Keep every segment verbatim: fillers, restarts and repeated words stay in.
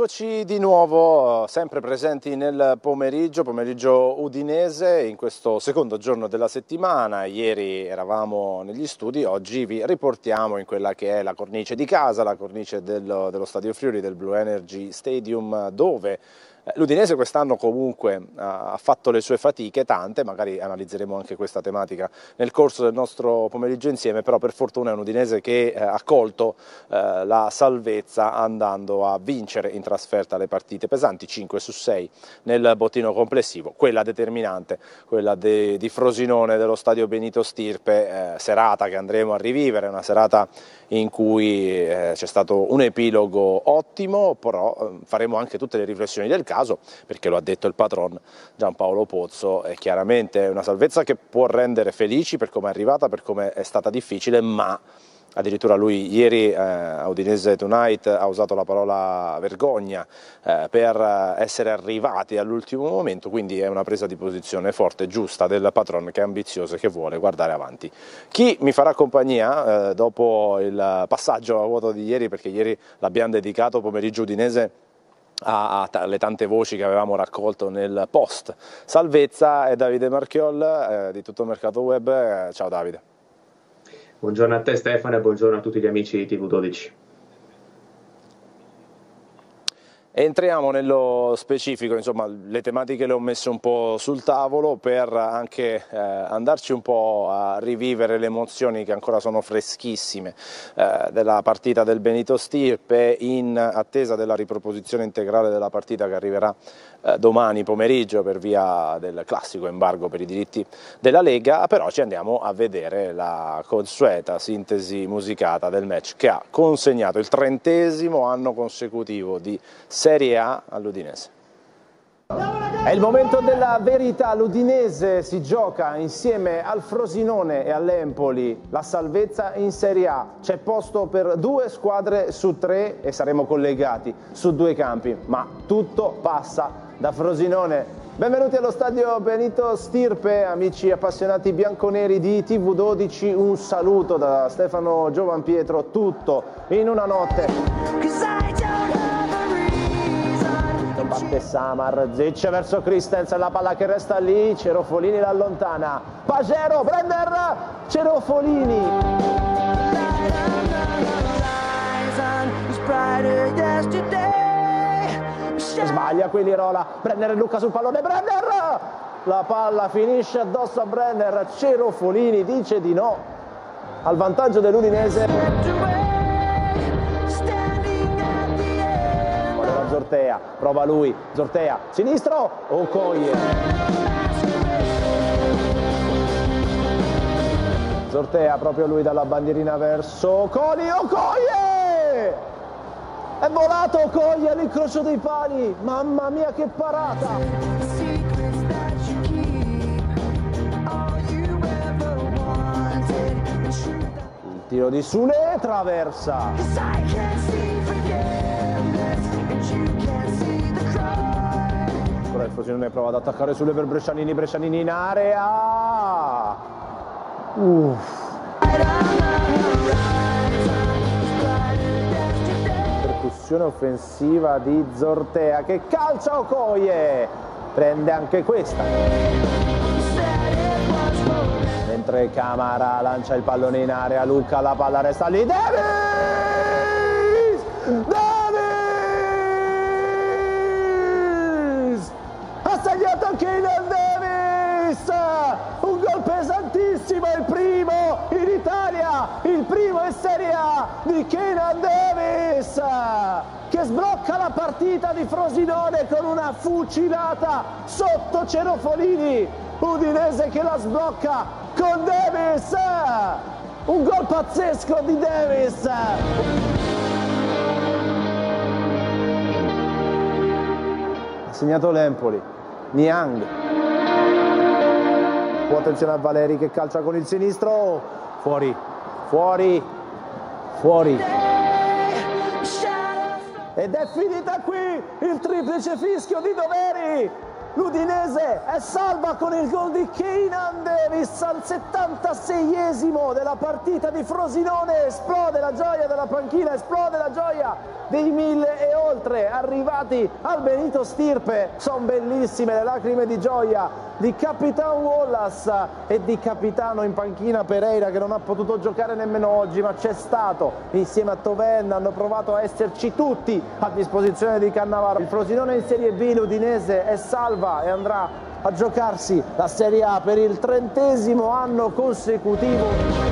Eccoci di nuovo, sempre presenti nel pomeriggio, pomeriggio udinese, in questo secondo giorno della settimana. Ieri eravamo negli studi, oggi vi riportiamo in quella che è la cornice di casa, la cornice dello, dello Stadio Friuli, del Blue Energy Stadium, dove l'Udinese quest'anno comunque ha fatto le sue fatiche, tante, magari analizzeremo anche questa tematica nel corso del nostro pomeriggio insieme, però per fortuna è un Udinese che ha colto eh, la salvezza andando a vincere in trasferta le partite pesanti, cinque su sei nel bottino complessivo, quella determinante, quella de, di Frosinone dello stadio Benito Stirpe, eh, serata che andremo a rivivere, una serata in cui eh, c'è stato un epilogo ottimo, però eh, faremo anche tutte le riflessioni del caso, perché lo ha detto il patron Giampaolo Pozzo, è chiaramente una salvezza che può rendere felici per come è arrivata, per come è stata difficile, ma addirittura lui ieri eh, a Udinese Tonight ha usato la parola vergogna eh, per essere arrivati all'ultimo momento, quindi è una presa di posizione forte, giusta del patron, che è ambizioso e che vuole guardare avanti. Chi mi farà compagnia eh, dopo il passaggio a vuoto di ieri, perché ieri l'abbiamo dedicato pomeriggio udinese alle tante voci che avevamo raccolto nel post salvezza, è Davide Marchiol eh, di Tutto Mercato Web. Eh, ciao Davide. Buongiorno a te Stefano e buongiorno a tutti gli amici di T V dodici. Entriamo nello specifico, insomma le tematiche le ho messe un po' sul tavolo per anche eh, andarci un po' a rivivere le emozioni che ancora sono freschissime eh, della partita del Benito Stirpe, in attesa della riproposizione integrale della partita che arriverà eh, domani pomeriggio per via del classico embargo per i diritti della Lega. Però ci andiamo a vedere la consueta sintesi musicata del match che ha consegnato il trentesimo anno consecutivo di Serie A all'Udinese. È il momento della verità, l'Udinese si gioca insieme al Frosinone e all'Empoli la salvezza in Serie A, c'è posto per due squadre su tre e saremo collegati su due campi, ma tutto passa da Frosinone. Benvenuti allo stadio Benito Stirpe, amici appassionati bianconeri di T V dodici, un saluto da Stefano Giovanpietro, tutto in una notte. Batte Samar, Zic verso Christensen, la palla che resta lì, Cerofolini l'allontana, Pagero, Brenner, Cerofolini. Sbaglia qui Lirola, Brenner e Luca sul pallone, Brenner! La palla finisce addosso a Brenner, Cerofolini dice di no al vantaggio dell'Udinese. Zortea, prova lui, Zortea, sinistro, Okoye. Zortea, proprio lui dalla bandierina verso Coli, Okoye! È volato Okoye all'incrocio dei pali, mamma mia che parata! Il tiro di Sule, traversa. Il Frosinone prova ad attaccare Sule per Brescianini, Brescianini in area. Uff. Percussione offensiva di Zortea che calcia Okoye, prende anche questa. Mentre Camara lancia il pallone in area, Luca, la palla resta lì, Davis! Davis! Ha segnato Kylian Davis, un gol pesantissimo, il primo in Italia, il primo in Serie A di Kylian Davis, che sblocca la partita di Frosinone con una fucilata sotto Cerofolini, Udinese che la sblocca con Davis, un gol pazzesco di Davis. Ha segnato l'Empoli, Niang. Può attenzione a Valeri che calcia con il sinistro, fuori, fuori, fuori. Ed è finita qui il triplice fischio di Doveri. l'Udinese è salva con il gol di Keinan Davis al settantaseiesimo della partita di Frosinone. Esplode la gioia della panchina, esplode la gioia dei mille e oltre arrivati al Benito Stirpe. Sono bellissime le lacrime di gioia di Capitan Wallace e di capitano in panchina Pereira, che non ha potuto giocare nemmeno oggi, ma c'è stato insieme a Toven. Hanno provato a esserci tutti a disposizione di Cannavaro. Il Frosinone in Serie B, l'Udinese è salva e andrà a giocarsi la Serie A per il trentesimo anno consecutivo.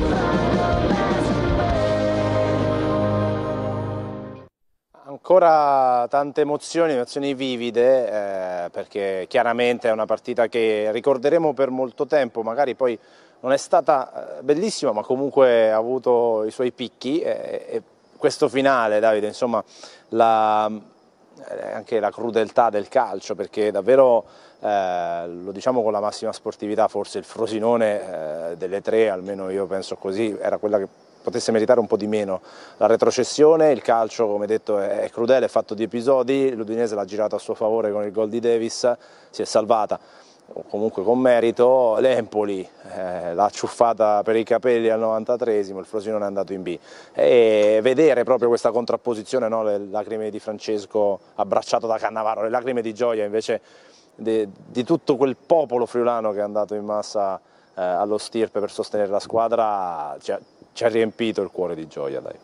Ancora tante emozioni, emozioni vivide, eh, perché chiaramente è una partita che ricorderemo per molto tempo. Magari poi non è stata bellissima, ma comunque ha avuto i suoi picchi, e, e questo finale, Davide, insomma, la, anche la crudeltà del calcio, perché davvero, eh, lo diciamo con la massima sportività, forse il Frosinone eh, delle tre, almeno io penso così, era quella che potesse meritare un po' di meno la retrocessione. Il calcio, come detto, è crudele, è fatto di episodi. L'Udinese l'ha girato a suo favore con il gol di Davis, si è salvata comunque con merito. L'Empoli eh, l'ha ciuffata per i capelli al novantatreesimo, il Frosinone è andato in B, e vedere proprio questa contrapposizione, no? Le lacrime di Francesco abbracciato da Cannavaro, le lacrime di gioia invece di, di tutto quel popolo friulano che è andato in massa eh, allo Stirpe per sostenere la squadra, cioè, ci ha riempito il cuore di gioia, dai.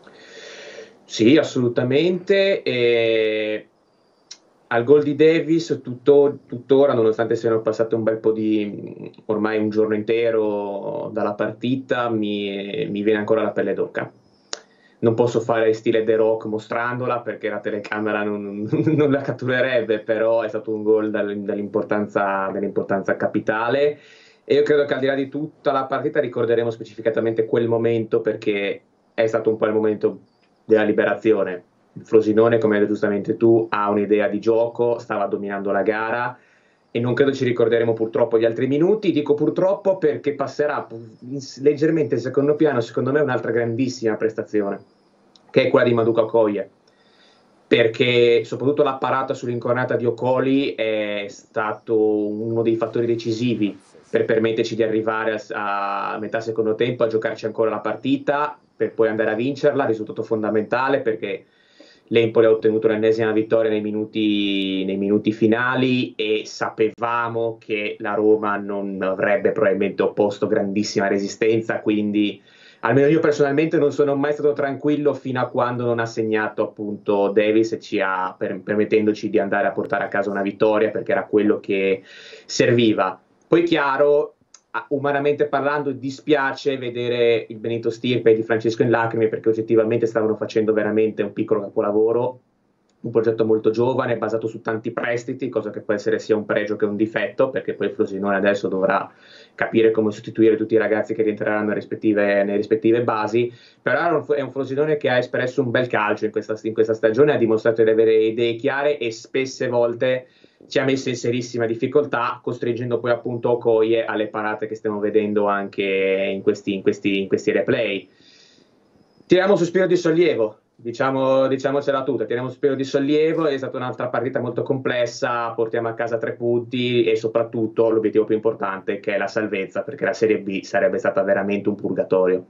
Sì, assolutamente. E al gol di Davis tutto, tuttora, nonostante siano passati un bel po' di, ormai un giorno intero dalla partita, mi, mi viene ancora la pelle d'oca. Non posso fare stile The Rock mostrandola perché la telecamera non, non la catturerebbe, però è stato un gol dall'importanza dall'importanza capitale. E io credo che al di là di tutta la partita ricorderemo specificatamente quel momento, perché è stato un po' il momento della liberazione. Il Frosinone, come hai detto giustamente tu, ha un'idea di gioco, stava dominando la gara e non credo ci ricorderemo purtroppo gli altri minuti. Dico purtroppo perché passerà leggermente in secondo piano, secondo me, un'altra grandissima prestazione, che è quella di Maduka Okoye, perché soprattutto la parata sull'incornata di Okoli è stato uno dei fattori decisivi per permetterci di arrivare a, a metà secondo tempo, a giocarci ancora la partita, per poi andare a vincerla. Risultato fondamentale perché l'Empoli ha ottenuto l'ennesima vittoria nei minuti, nei minuti finali, e sapevamo che la Roma non avrebbe probabilmente opposto grandissima resistenza, quindi almeno io personalmente non sono mai stato tranquillo fino a quando non ha segnato appunto Davis e ci ha per, permettendoci di andare a portare a casa una vittoria, perché era quello che serviva. Poi chiaro, umanamente parlando, dispiace vedere il Benito Stirpe e di Francesco in lacrime, perché oggettivamente stavano facendo veramente un piccolo capolavoro, un progetto molto giovane, basato su tanti prestiti, cosa che può essere sia un pregio che un difetto, perché poi il Frosinone adesso dovrà capire come sostituire tutti i ragazzi che rientreranno nelle rispettive, nelle rispettive basi. Però è un Frosinone che ha espresso un bel calcio in questa, in questa stagione, ha dimostrato di avere idee chiare e spesse volte ci ha messo in serissima difficoltà, costringendo poi appunto Okoye alle parate che stiamo vedendo anche in questi, in questi, in questi replay. Tiriamo un sospiro di sollievo, diciamo, diciamocela tutta, tiriamo un sospiro di sollievo, è stata un'altra partita molto complessa, portiamo a casa tre punti e soprattutto l'obiettivo più importante, che è la salvezza, perché la Serie B sarebbe stata veramente un purgatorio.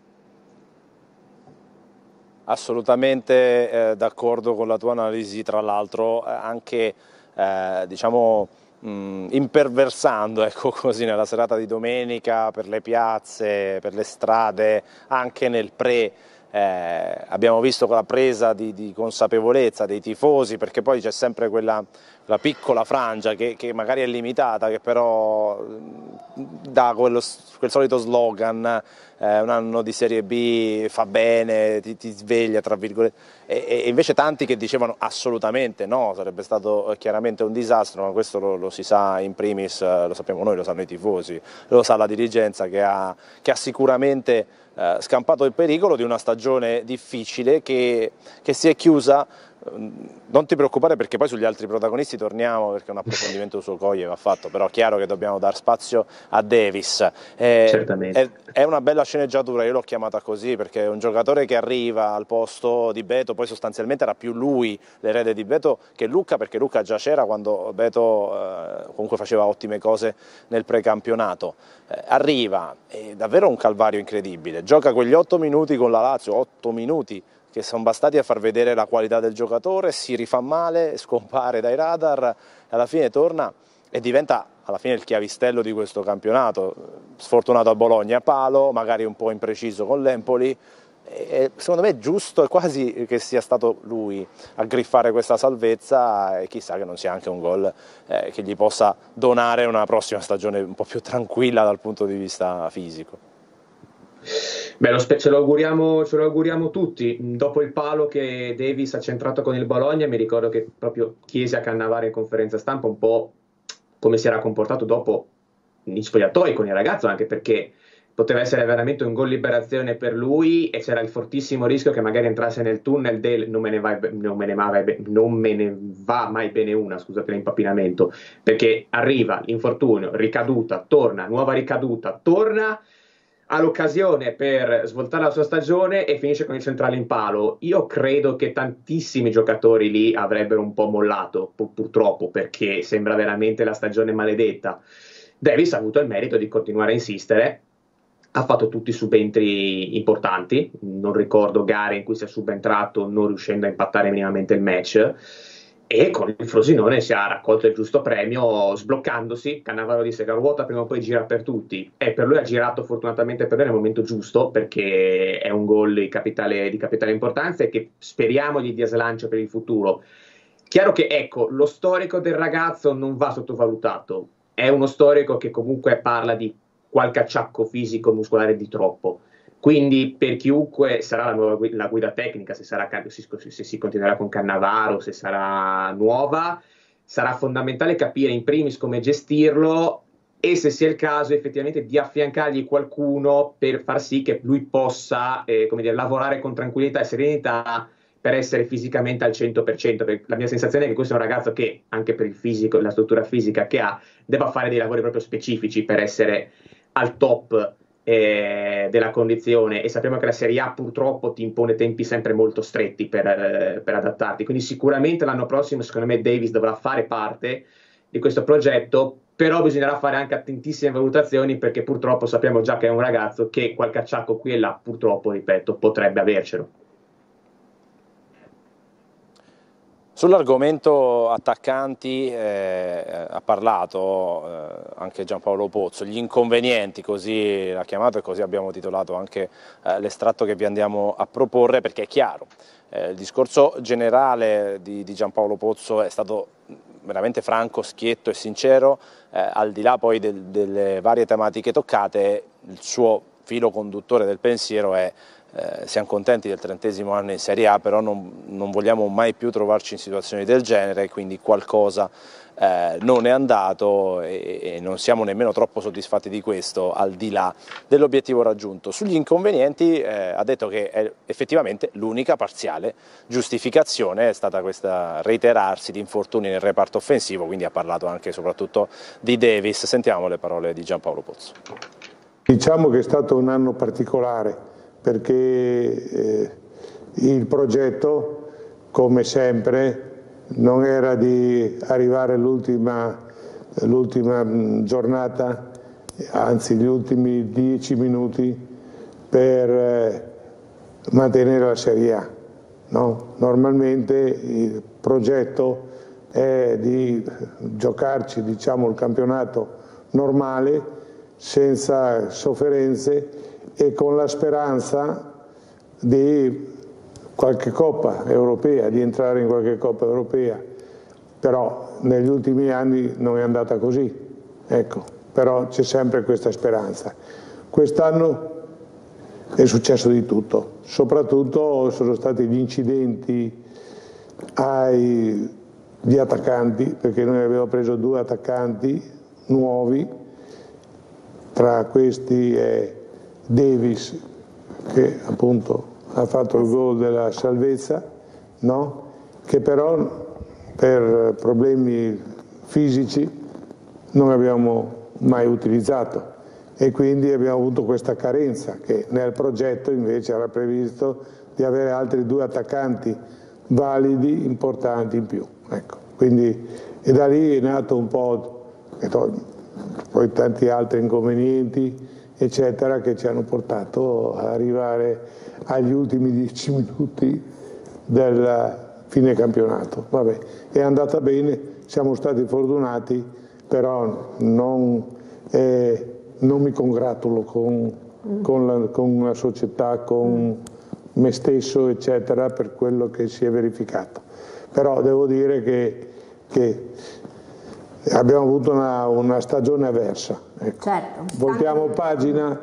Assolutamente eh, d'accordo con la tua analisi, tra l'altro eh, anche Eh, diciamo mh, imperversando, ecco così, nella serata di domenica per le piazze, per le strade, anche nel pre eh, abbiamo visto quella presa di, di consapevolezza dei tifosi, perché poi c'è sempre quella, quella piccola frangia che, che magari è limitata, che però dà quello, quel solito slogan, eh, un anno di Serie B fa bene, ti, ti sveglia, tra virgolette, e, e invece tanti che dicevano assolutamente no, sarebbe stato chiaramente un disastro, ma questo lo, lo si sa in primis, lo sappiamo noi, lo sanno i tifosi, lo sa la dirigenza, che ha, che ha sicuramente eh, scampato il pericolo di una stagione difficile che, che si è chiusa non ti preoccupare perché poi sugli altri protagonisti torniamo, perché un approfondimento su Okoye va fatto, però è chiaro che dobbiamo dar spazio a Davis. Eh, Certamente. È, è una bella sceneggiatura, io l'ho chiamata così perché è un giocatore che arriva al posto di Beto, poi sostanzialmente era più lui l'erede di Beto che Lucca, perché Lucca già c'era quando Beto eh, comunque faceva ottime cose nel precampionato. Eh, arriva, è davvero un calvario incredibile, gioca quegli otto minuti con la Lazio, otto minuti che sono bastati a far vedere la qualità del giocatore, si rifà male, scompare dai radar, alla fine torna e diventa alla fine il chiavistello di questo campionato, sfortunato a Bologna, palo, magari un po' impreciso con l'Empoli, e secondo me è giusto e quasi che sia stato lui a griffare questa salvezza e chissà che non sia anche un gol eh, che gli possa donare una prossima stagione un po' più tranquilla dal punto di vista fisico. Beh, lo ce, lo auguriamo, ce lo auguriamo tutti. Dopo il palo che Davis ha centrato con il Bologna, mi ricordo che proprio chiese a Cannavaro in conferenza stampa un po' come si era comportato dopo in spogliatoi con il ragazzo, anche perché poteva essere veramente un gol liberazione per lui e c'era il fortissimo rischio che magari entrasse nel tunnel del non me ne va, non me ne va, non me ne va mai bene una, scusa per l'impappinamento, perché arriva l'infortunio, ricaduta, torna, nuova ricaduta, torna, ha l'occasione per svoltare la sua stagione e finisce con il centrale in palo. Io credo che tantissimi giocatori lì avrebbero un po' mollato, pur- purtroppo, perché sembra veramente la stagione maledetta. Davis ha avuto il merito di continuare a insistere, ha fatto tutti i subentri importanti, non ricordo gare in cui sia subentrato non riuscendo a impattare minimamente il match, e con il Frosinone si è raccolto il giusto premio sbloccandosi. Cannavaro disse che la ruota prima o poi gira per tutti e per lui ha girato fortunatamente per lui nel momento giusto, perché è un gol di capitale, di capitale importanza e che speriamo gli dia slancio per il futuro. Chiaro che ecco, lo storico del ragazzo non va sottovalutato, è uno storico che comunque parla di qualche acciacco fisico muscolare di troppo. Quindi per chiunque sarà la nuova guida, la guida tecnica, se, sarà, se, se si continuerà con Cannavaro, se sarà nuova, sarà fondamentale capire in primis come gestirlo e se sia il caso effettivamente di affiancargli qualcuno per far sì che lui possa eh, come dire, lavorare con tranquillità e serenità per essere fisicamente al cento per cento. Perché la mia sensazione è che questo è un ragazzo che, anche per il fisico, la struttura fisica che ha, debba fare dei lavori proprio specifici per essere al top Eh, della condizione, e sappiamo che la Serie A purtroppo ti impone tempi sempre molto stretti per, eh, per adattarti, quindi sicuramente l'anno prossimo secondo me Davis dovrà fare parte di questo progetto, però bisognerà fare anche attentissime valutazioni perché purtroppo sappiamo già che è un ragazzo che qualche acciacco qui e là purtroppo, ripeto, potrebbe avercelo. Sull'argomento attaccanti eh, ha parlato eh, anche Giampaolo Pozzo, gli inconvenienti, così l'ha chiamato e così abbiamo titolato anche eh, l'estratto che vi andiamo a proporre, perché è chiaro, eh, il discorso generale di, di Giampaolo Pozzo è stato veramente franco, schietto e sincero, eh, al di là poi del, delle varie tematiche toccate, il suo filo conduttore del pensiero è Eh, siamo contenti del trentesimo anno in Serie A, però non, non vogliamo mai più trovarci in situazioni del genere, quindi qualcosa eh, non è andato e, e non siamo nemmeno troppo soddisfatti di questo, al di là dell'obiettivo raggiunto. Sugli inconvenienti eh, ha detto che è effettivamente l'unica parziale giustificazione è stata questa reiterarsi di infortuni nel reparto offensivo, quindi ha parlato anche e soprattutto di Davis. Sentiamo le parole di Giampaolo Pozzo. Diciamo che è stato un anno particolare, perché eh, il progetto, come sempre, non era di arrivare all'ultima l'ultima giornata, anzi gli ultimi dieci minuti per eh, mantenere la Serie A. No? Normalmente il progetto è di giocarci, diciamo, il campionato normale, senza sofferenze, e con la speranza di qualche Coppa Europea, di entrare in qualche Coppa Europea, però negli ultimi anni non è andata così, ecco, però c'è sempre questa speranza. Quest'anno è successo di tutto, soprattutto sono stati gli incidenti agli attaccanti, perché noi abbiamo preso due attaccanti nuovi, tra questi è Davis, che appunto ha fatto il gol della salvezza, no? che però per problemi fisici non abbiamo mai utilizzato e quindi abbiamo avuto questa carenza che nel progetto invece era previsto di avere altri due attaccanti validi, importanti in più. Ecco, quindi, e da lì è nato un po', poi tanti altri inconvenienti, eccetera, che ci hanno portato ad arrivare agli ultimi dieci minuti del fine campionato. Vabbè, è andata bene, siamo stati fortunati, però non, eh, non mi congratulo con, con, la, con una società, con me stesso, eccetera, per quello che si è verificato. Però devo dire che, che abbiamo avuto una, una stagione avversa. Ecco. Certo. Voltiamo pagina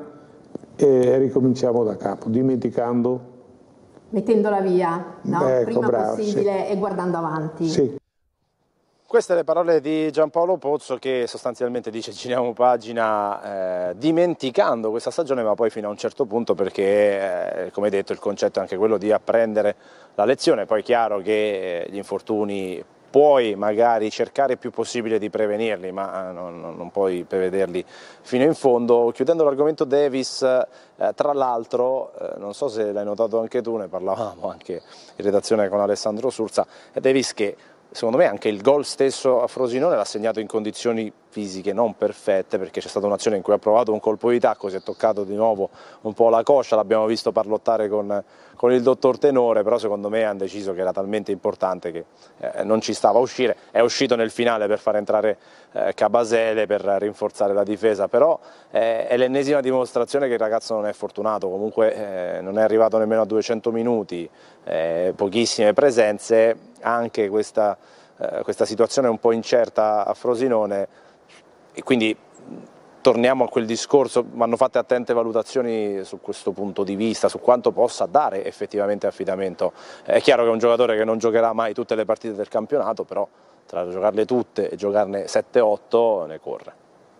e ricominciamo da capo, dimenticando. Mettendola via, no? Ecco, Prima bravo, possibile sì. E guardando avanti. Sì. Queste le parole di Giampaolo Pozzo, che sostanzialmente dice giriamo pagina eh, dimenticando questa stagione, ma poi fino a un certo punto, perché eh, come detto il concetto è anche quello di apprendere la lezione. Poi è chiaro che gli infortuni puoi magari cercare il più possibile di prevenirli, ma non, non puoi prevederli fino in fondo. Chiudendo l'argomento Davis, eh, tra l'altro, eh, non so se l'hai notato anche tu, ne parlavamo anche in redazione con Alessandro Surza, Davis che secondo me anche il gol stesso a Frosinone l'ha segnato in condizioni fisiche non perfette, perché c'è stata un'azione in cui ha provato un colpo di tacco, si è toccato di nuovo un po' la coscia, l'abbiamo visto parlottare con, con il dottor Tenore, però secondo me hanno deciso che era talmente importante che eh, non ci stava a uscire. È uscito nel finale per far entrare eh, Cabasele, per rinforzare la difesa, però eh, è l'ennesima dimostrazione che il ragazzo non è fortunato, comunque eh, non è arrivato nemmeno a duecento minuti, eh, pochissime presenze, anche questa, eh, questa situazione un po' incerta a Frosinone, e quindi torniamo a quel discorso, vanno fatte attente valutazioni su questo punto di vista, su quanto possa dare effettivamente affidamento. È chiaro che è un giocatore che non giocherà mai tutte le partite del campionato, però tra giocarle tutte e giocarne sette otto ne corre.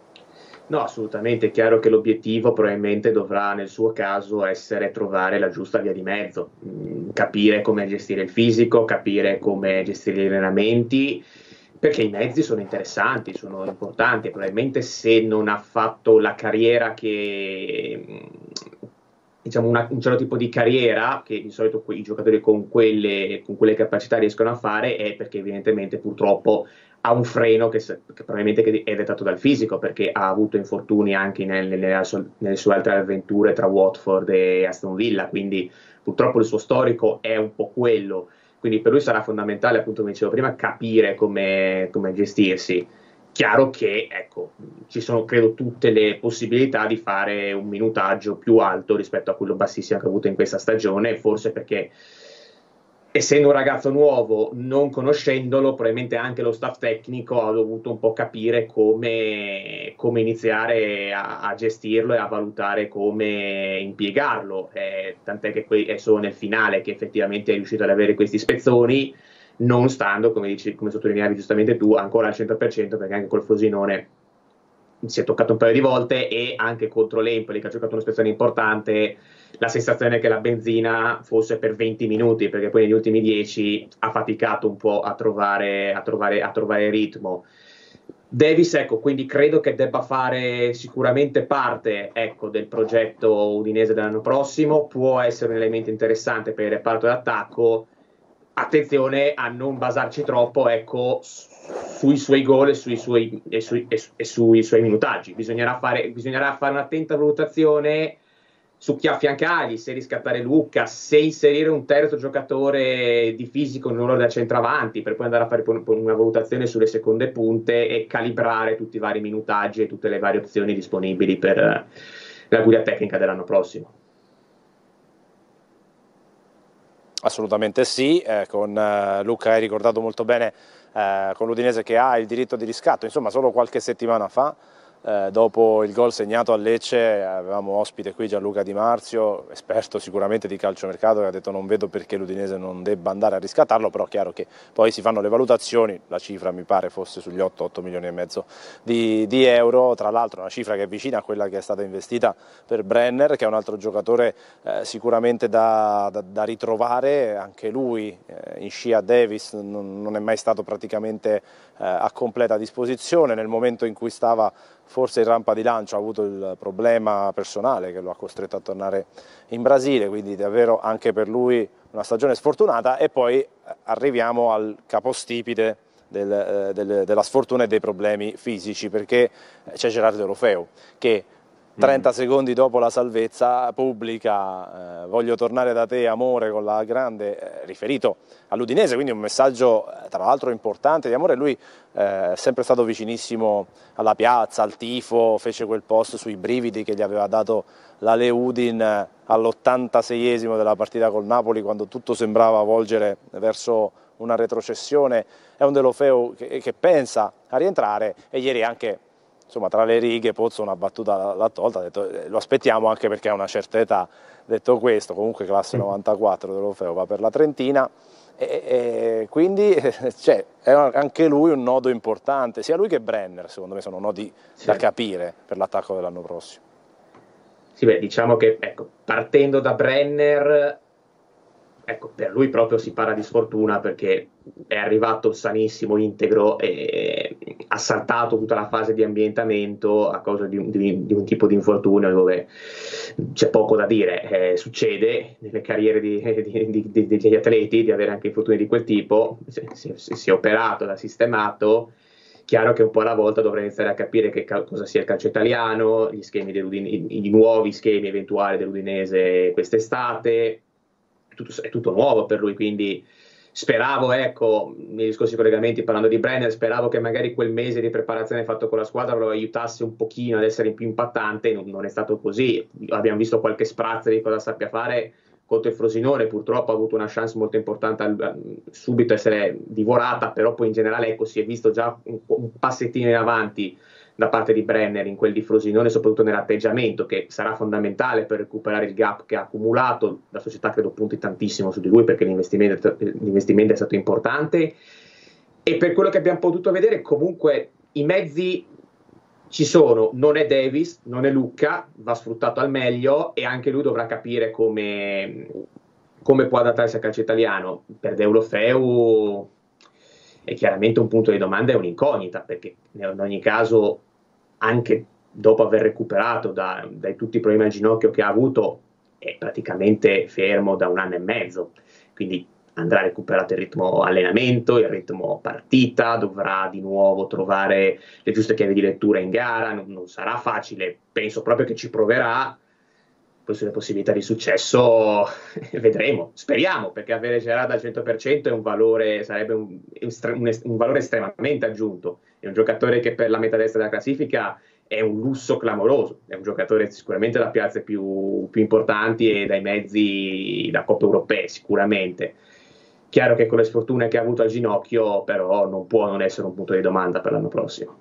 No, assolutamente, è chiaro che l'obiettivo probabilmente dovrà nel suo caso essere trovare la giusta via di mezzo, capire come gestire il fisico, capire come gestire gli allenamenti, perché i mezzi sono interessanti, sono importanti, e probabilmente se non ha fatto la carriera che, diciamo una, un certo tipo di carriera che di solito i giocatori con quelle, con quelle capacità riescono a fare, è perché evidentemente purtroppo ha un freno che, che probabilmente è dettato dal fisico, perché ha avuto infortuni anche nelle, nelle, nelle sue altre avventure tra Watford e Aston Villa, quindi purtroppo il suo storico è un po' quello. Quindi per lui sarà fondamentale, appunto come dicevo prima, capire come, come gestirsi. Chiaro che, ecco, ci sono credo tutte le possibilità di fare un minutaggio più alto rispetto a quello bassissimo che ha avuto in questa stagione, forse perché essendo un ragazzo nuovo, non conoscendolo, probabilmente anche lo staff tecnico ha dovuto un po' capire come, come iniziare a, a gestirlo e a valutare come impiegarlo, eh, tant'è che poi è solo nel finale che effettivamente è riuscito ad avere questi spezzoni, non stando, come, dici, come sottolineavi giustamente tu, ancora al cento per cento, perché anche col Frosinone si è toccato un paio di volte, e anche contro l'Empoli, che ha giocato una spezzone importante, la sensazione è che la benzina fosse per venti minuti, perché poi negli ultimi dieci ha faticato un po' a trovare, a trovare, a trovare ritmo. Davis, ecco, quindi credo che debba fare sicuramente parte, ecco, del progetto udinese dell'anno prossimo, può essere un elemento interessante per il reparto d'attacco. Attenzione a non basarci troppo, ecco, sui suoi gol e sui suoi, e sui, e, e sui suoi minutaggi. Bisognerà fare, bisognerà fare un'attenta valutazione su chi affiancargli, se riscattare Lucca, se inserire un terzo giocatore di fisico in un ruolo da centravanti, per poi andare a fare una valutazione sulle seconde punte e calibrare tutti i vari minutaggi e tutte le varie opzioni disponibili per la guida tecnica dell'anno prossimo. Assolutamente sì, eh, con eh, Lucca hai ricordato molto bene, eh, con l'Udinese che ha il diritto di riscatto, insomma solo qualche settimana fa eh, dopo il gol segnato a Lecce avevamo ospite qui Gianluca Di Marzio, esperto sicuramente di calciomercato, che ha detto non vedo perché l'Udinese non debba andare a riscattarlo, però è chiaro che poi si fanno le valutazioni, la cifra mi pare fosse sugli otto otto milioni e mezzo di, di euro, tra l'altro una cifra che è vicina a quella che è stata investita per Brenner, che è un altro giocatore eh, sicuramente da, da, da ritrovare, anche lui eh, in scia Davis non, non è mai stato praticamente eh, a completa disposizione, nel momento in cui stava forse in rampa di lancio ha avuto il problema personale che lo ha costretto a tornare in Brasile, quindi davvero anche per lui una stagione sfortunata. E poi arriviamo al capostipite del, eh, del, della sfortuna e dei problemi fisici, perché c'è Gerardo Deulofeu che trenta secondi dopo la salvezza pubblica eh, voglio tornare da te amore con la grande, eh, riferito all'Udinese, quindi un messaggio eh, tra l'altro importante di amore. Lui eh, è sempre stato vicinissimo alla piazza, al tifo, fece quel post sui brividi che gli aveva dato la Leudin eh, all'ottantaseiesimo della partita col Napoli, quando tutto sembrava volgere verso una retrocessione. È un Deulofeu che, che pensa a rientrare, e ieri anche, insomma, tra le righe Pozzo una battuta l'ha tolta, ha detto eh, lo aspettiamo anche perché ha una certa età. Detto questo, comunque classe novantaquattro Deulofeu, va per la trentina, e, e quindi cioè, è anche lui un nodo importante, sia lui che Brenner secondo me sono nodi sì. da capire per l'attacco dell'anno prossimo. Sì, beh, diciamo che ecco, partendo da Brenner, ecco, per lui proprio si parla di sfortuna, perché è arrivato sanissimo, integro, e ha saltato tutta la fase di ambientamento a causa di un, di, di un tipo di infortunio dove c'è poco da dire. Eh, succede nelle carriere di, di, di, degli atleti di avere anche infortuni di quel tipo. Si, si, si è operato, l'ha sistemato. Chiaro che un po' alla volta dovrei iniziare a capire che cosa sia il calcio italiano, gli schemi i, i nuovi schemi eventuali dell'Udinese quest'estate. Tutto, è tutto nuovo per lui, quindi speravo, ecco, negli scorsi collegamenti parlando di Brenner, speravo che magari quel mese di preparazione fatto con la squadra lo aiutasse un pochino ad essere più impattante. Non, non è stato così. Abbiamo visto qualche sprazzo di cosa sappia fare contro il Frosinone, purtroppo ha avuto una chance molto importante al, subito essere divorata, però poi in generale, ecco, si è visto già un, un passettino in avanti da parte di Brenner in quel di Frosinone, soprattutto nell'atteggiamento, che sarà fondamentale per recuperare il gap che ha accumulato. La società credo punti tantissimo su di lui, perché l'investimento, l'investimento è stato importante, e per quello che abbiamo potuto vedere comunque i mezzi ci sono. Non è Davis, non è Lucca, va sfruttato al meglio, e anche lui dovrà capire come, come può adattarsi al calcio italiano. Per Deulofeu è chiaramente un punto di domanda e un'incognita, perché in ogni caso, anche dopo aver recuperato da, dai tutti i problemi al ginocchio che ha avuto, è praticamente fermo da un anno e mezzo, quindi andrà recuperato il ritmo allenamento, il ritmo partita, dovrà di nuovo trovare le giuste chiavi di lettura in gara. Non, non sarà facile, penso proprio che ci proverà. Poi sulle possibilità di successo vedremo, speriamo, perché avere Gerardo al cento per cento è un valore, sarebbe un, un, un valore estremamente aggiunto. È un giocatore che per la metà destra della classifica è un lusso clamoroso, è un giocatore sicuramente da piazze più, più importanti e dai mezzi da coppe europee sicuramente. Chiaro che con le sfortune che ha avuto al ginocchio però non può non essere un punto di domanda per l'anno prossimo.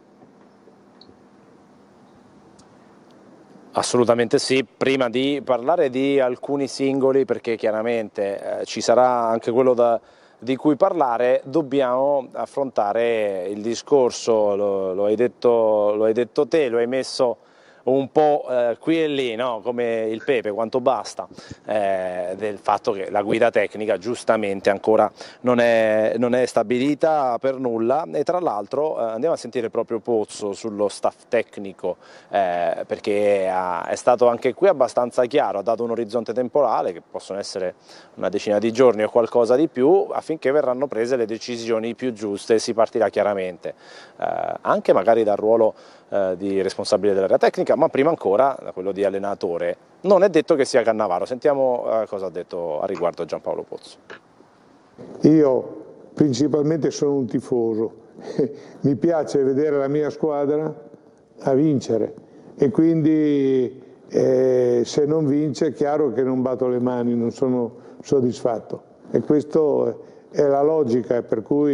Assolutamente sì. Prima di parlare di alcuni singoli, perché chiaramente eh, ci sarà anche quello da, di cui parlare, dobbiamo affrontare il discorso, lo, lo, hai detto, lo hai detto te, lo hai messo un po' eh, qui e lì, no? Come il pepe, quanto basta, eh, del fatto che la guida tecnica giustamente ancora non è, non è stabilita per nulla. E tra l'altro eh, andiamo a sentire proprio Pozzo sullo staff tecnico, eh, perché ha, è stato anche qui abbastanza chiaro, ha dato un orizzonte temporale che possono essere una decina di giorni o qualcosa di più, affinché verranno prese le decisioni più giuste e si partirà chiaramente eh, anche magari dal ruolo eh, di responsabile dell'area tecnica, ma prima ancora da quello di allenatore. Non è detto che sia Cannavaro. Sentiamo eh, cosa ha detto a riguardo Giampaolo Pozzo. Io principalmente sono un tifoso, mi piace vedere la mia squadra a vincere, e quindi eh, se non vince è chiaro che non batto le mani, non sono soddisfatto, e questa è la logica per cui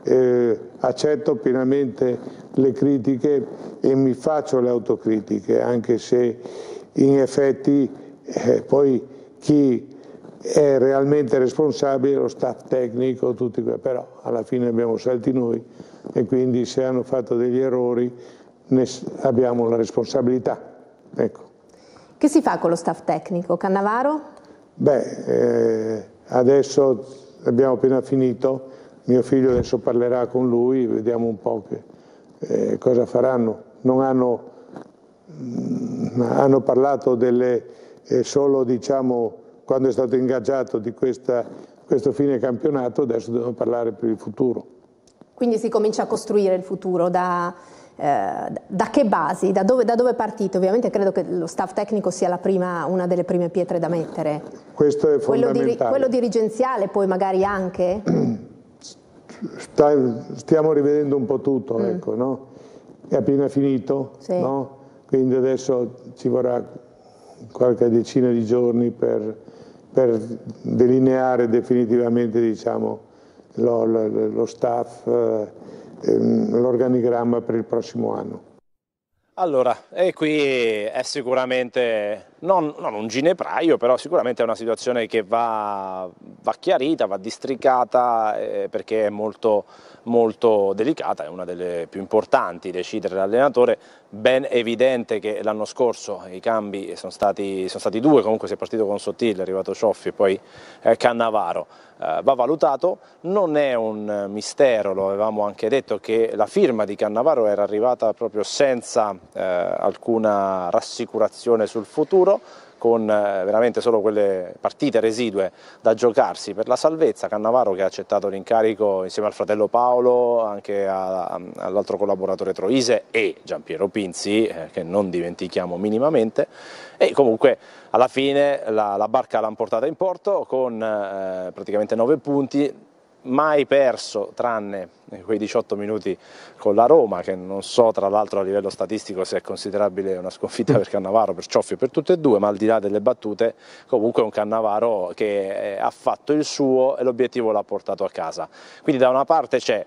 eh, accetto pienamente le critiche e mi faccio le autocritiche, anche se in effetti eh, poi chi è realmente responsabile, lo staff tecnico, tutti, però alla fine abbiamo salti noi e quindi se hanno fatto degli errori ne abbiamo la responsabilità. Ecco. Che si fa con lo staff tecnico? Cannavaro? Beh, eh, adesso abbiamo appena finito, mio figlio adesso parlerà con lui, vediamo un po' che, eh, cosa faranno. Non hanno, mh, hanno parlato delle, eh, solo diciamo quando è stato ingaggiato di questa, questo fine campionato, adesso devono parlare per il futuro. Quindi si comincia a costruire il futuro, da, eh, da che basi, da dove, da dove partite? Ovviamente credo che lo staff tecnico sia la prima, una delle prime pietre da mettere. Questo è fondamentale. Quello, di, quello dirigenziale poi magari anche? Sta, stiamo rivedendo un po' tutto, mm. ecco, no? È appena finito, sì. no? Quindi adesso ci vorrà qualche decina di giorni per, per delineare definitivamente, diciamo, lo, lo, lo staff, eh, l'organigramma per il prossimo anno. Allora, e qui è sicuramente non, non un ginepraio, però sicuramente è una situazione che va, va chiarita, va districata, eh, perché è molto, molto delicata, è una delle più importanti, decidere l'allenatore. Ben evidente che l'anno scorso i cambi sono stati, sono stati due, comunque si è partito con Sottile, è arrivato Cioffi e poi eh, Cannavaro. Eh, va valutato, non è un mistero, lo avevamo anche detto, che la firma di Cannavaro era arrivata proprio senza eh, alcuna rassicurazione sul futuro, con eh, veramente solo quelle partite residue da giocarsi per la salvezza. Cannavaro che ha accettato l'incarico insieme al fratello Paolo, anche all'altro collaboratore Troise e Giampiero Pinzi, eh, che non dimentichiamo minimamente, e comunque alla fine la, la barca l'hanno portata in porto con eh, praticamente nove punti, mai perso tranne quei diciotto minuti con la Roma, che non so tra l'altro a livello statistico se è considerabile una sconfitta per Cannavaro, per Cioffi e per tutte e due, ma al di là delle battute comunque è un Cannavaro che ha fatto il suo e l'obiettivo l'ha portato a casa. Quindi da una parte c'è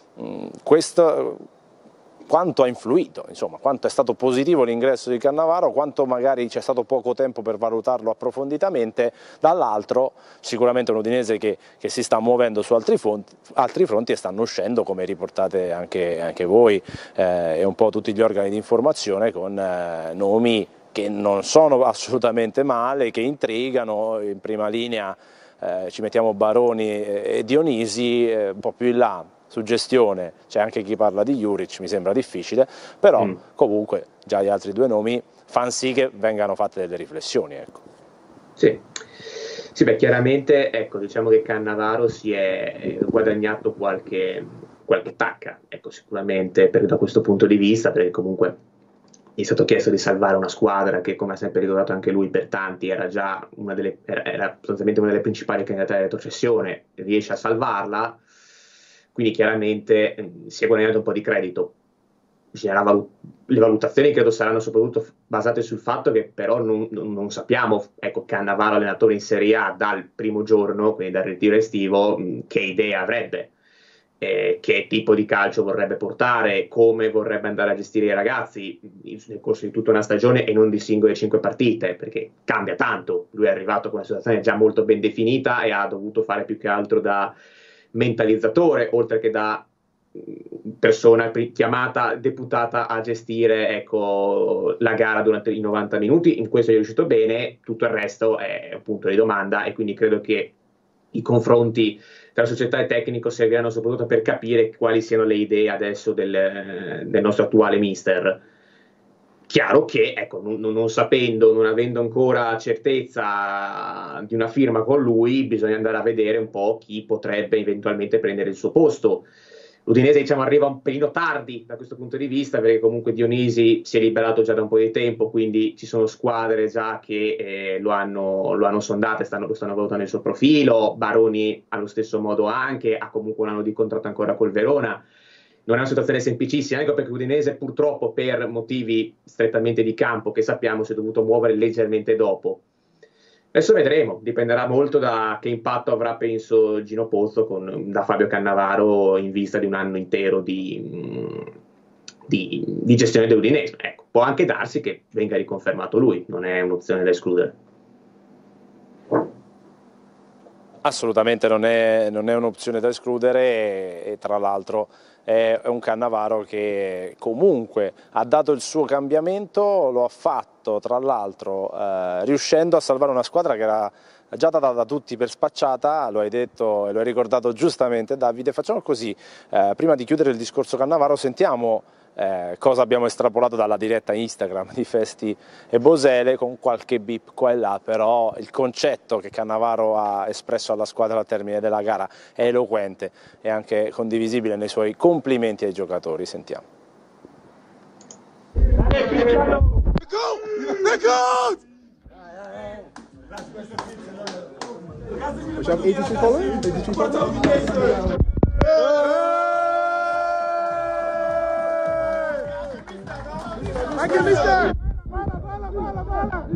questo, quanto ha influito, insomma, quanto è stato positivo l'ingresso di Cannavaro, quanto magari c'è stato poco tempo per valutarlo approfonditamente, dall'altro sicuramente un Udinese che, che si sta muovendo su altri fronti, altri fronti e stanno uscendo, come riportate anche, anche voi eh, e un po' tutti gli organi di informazione, con eh, nomi che non sono assolutamente male, che intrigano. In prima linea eh, ci mettiamo Baroni e Dionisi, eh, un po' più in là suggestione c'è anche chi parla di Juric, mi sembra difficile, però mm. comunque già gli altri due nomi fanno sì che vengano fatte delle riflessioni, ecco. Sì, sì, beh, chiaramente ecco, diciamo che Cannavaro si è guadagnato qualche, qualche tacca, ecco, sicuramente per, da questo punto di vista, perché comunque gli è stato chiesto di salvare una squadra che, come ha sempre ricordato anche lui, per tanti era già una delle, era, era sostanzialmente una delle principali candidate alla retrocessione, riesce a salvarla. Quindi chiaramente eh, si è guadagnato un po' di credito. Valu- le valutazioni credo saranno soprattutto basate sul fatto che però non, non, non sappiamo, ecco, Cannavaro allenatore in Serie A dal primo giorno, quindi dal ritiro estivo, mh, che idea avrebbe, eh, che tipo di calcio vorrebbe portare, come vorrebbe andare a gestire i ragazzi nel corso di tutta una stagione e non di singole cinque partite, perché cambia tanto. Lui è arrivato con una situazione già molto ben definita e ha dovuto fare più che altro da mentalizzatore, oltre che da persona chiamata, deputata a gestire, ecco, la gara durante i novanta minuti. In questo è riuscito bene, tutto il resto è un punto di domanda, e quindi credo che i confronti tra società e tecnico serviranno soprattutto per capire quali siano le idee adesso del, del nostro attuale mister. Chiaro che, ecco, non, non sapendo, non avendo ancora certezza di una firma con lui, bisogna andare a vedere un po' chi potrebbe eventualmente prendere il suo posto. L'Udinese, diciamo, arriva un pelino tardi da questo punto di vista, perché comunque Dionisi si è liberato già da un po' di tempo, quindi ci sono squadre già che eh, lo hanno, lo hanno sondato e stanno, lo stanno valutando il suo profilo. Baroni allo stesso modo anche, ha comunque un anno di contratto ancora col Verona. Non è una situazione semplicissima, ecco perché l'Udinese purtroppo per motivi strettamente di campo che sappiamo si è dovuto muovere leggermente dopo. Adesso vedremo, dipenderà molto da che impatto avrà, penso, Gino Pozzo con, da Fabio Cannavaro in vista di un anno intero di, di, di gestione dell'Udinese. Ecco, può anche darsi che venga riconfermato lui, non è un'opzione da escludere. Assolutamente non è, non è un'opzione da escludere e, e tra l'altro è un Cannavaro che comunque ha dato il suo cambiamento, lo ha fatto tra l'altro eh, riuscendo a salvare una squadra che era già data da tutti per spacciata, lo hai detto e lo hai ricordato giustamente Davide. Facciamo così, eh, prima di chiudere il discorso Cannavaro sentiamo Eh, cosa abbiamo estrapolato dalla diretta Instagram di Festi e Bosele, con qualche bip qua e là, però il concetto che Cannavaro ha espresso alla squadra al termine della gara è eloquente e anche condivisibile nei suoi complimenti ai giocatori. Sentiamo. Anche mister! Balla, balla, balla, balla!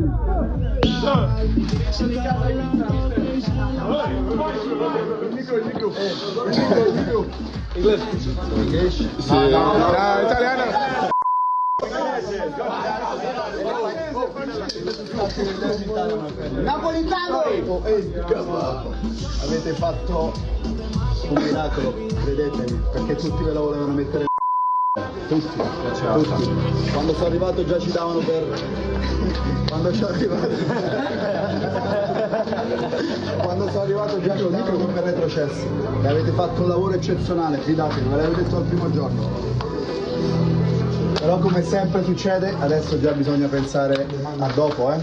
Nico, Nico. Nico, Nico. Inglese? Sì. Ah, italiano. Napolitano! Avete fatto un miracolo, credetemi, perché tutti ve la volevano mettere. Tutti, tutti. Quando sono arrivato già ci davano per... Quando sono arrivato... Quando sono arrivato già ci davano per retrocessi. E avete fatto un lavoro eccezionale, fidatevi, ve l'avevo detto al primo giorno. Però come sempre succede, adesso già bisogna pensare a dopo, eh?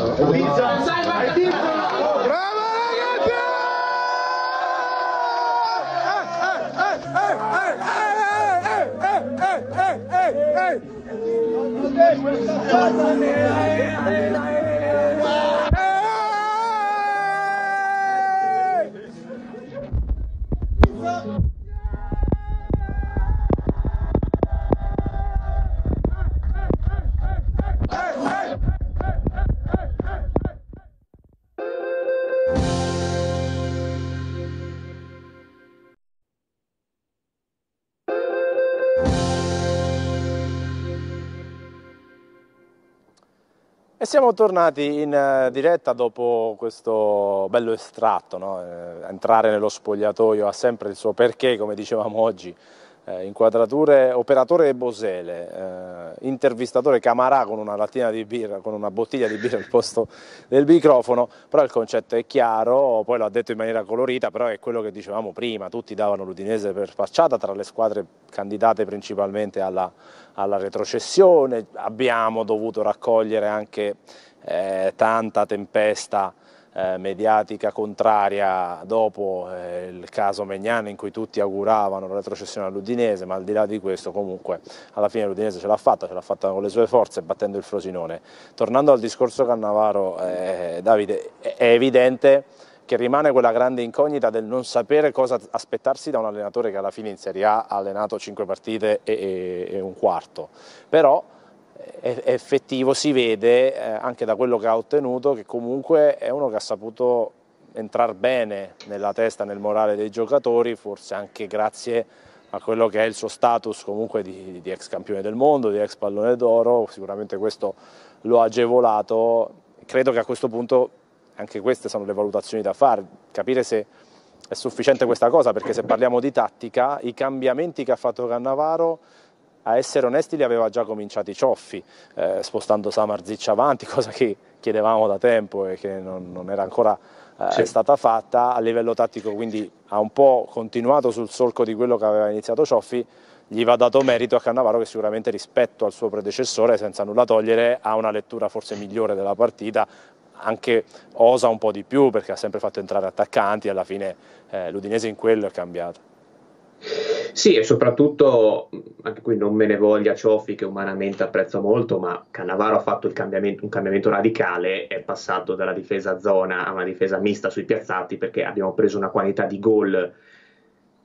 E siamo tornati in uh, diretta dopo questo bello estratto, no? eh, entrare nello spogliatoio ha sempre il suo perché, come dicevamo oggi, eh, inquadrature, operatore Bosele, eh, intervistatore Camarà con una lattina di birra, con una bottiglia di birra al posto del microfono, però il concetto è chiaro, poi l'ha detto in maniera colorita, però è quello che dicevamo prima, tutti davano l'Udinese per spacciata tra le squadre candidate principalmente alla alla retrocessione, abbiamo dovuto raccogliere anche eh, tanta tempesta eh, mediatica contraria dopo eh, il caso Maignan in cui tutti auguravano la retrocessione all'Udinese, ma al di là di questo comunque alla fine l'Udinese ce l'ha fatta, ce l'ha fatta con le sue forze battendo il Frosinone. Tornando al discorso Cannavaro, eh, Davide, è evidente che rimane quella grande incognita del non sapere cosa aspettarsi da un allenatore che alla fine in Serie A ha allenato cinque partite e, e, e un quarto, però è, è effettivo, si vede eh, anche da quello che ha ottenuto che comunque è uno che ha saputo entrare bene nella testa, nel morale dei giocatori, forse anche grazie a quello che è il suo status comunque di, di ex campione del mondo, di ex pallone d'oro, sicuramente questo lo ha agevolato. Credo che a questo punto anche queste sono le valutazioni da fare, capire se è sufficiente questa cosa, perché se parliamo di tattica, i cambiamenti che ha fatto Cannavaro, a essere onesti, li aveva già cominciati Cioffi, eh, spostando Samardzic avanti, cosa che chiedevamo da tempo e che non, non era ancora eh, sì. stata fatta. A livello tattico quindi ha un po' continuato sul solco di quello che aveva iniziato Cioffi, gli va dato merito a Cannavaro che sicuramente rispetto al suo predecessore, senza nulla togliere, ha una lettura forse migliore della partita, anche osa un po' di più perché ha sempre fatto entrare attaccanti e alla fine eh, l'Udinese in quello è cambiato. Sì, e soprattutto, anche qui non me ne voglia Cioffi che umanamente apprezzo molto, ma Cannavaro ha fatto il cambiamento, un cambiamento radicale, è passato dalla difesa a zona a una difesa mista sui piazzati perché abbiamo preso una quantità di gol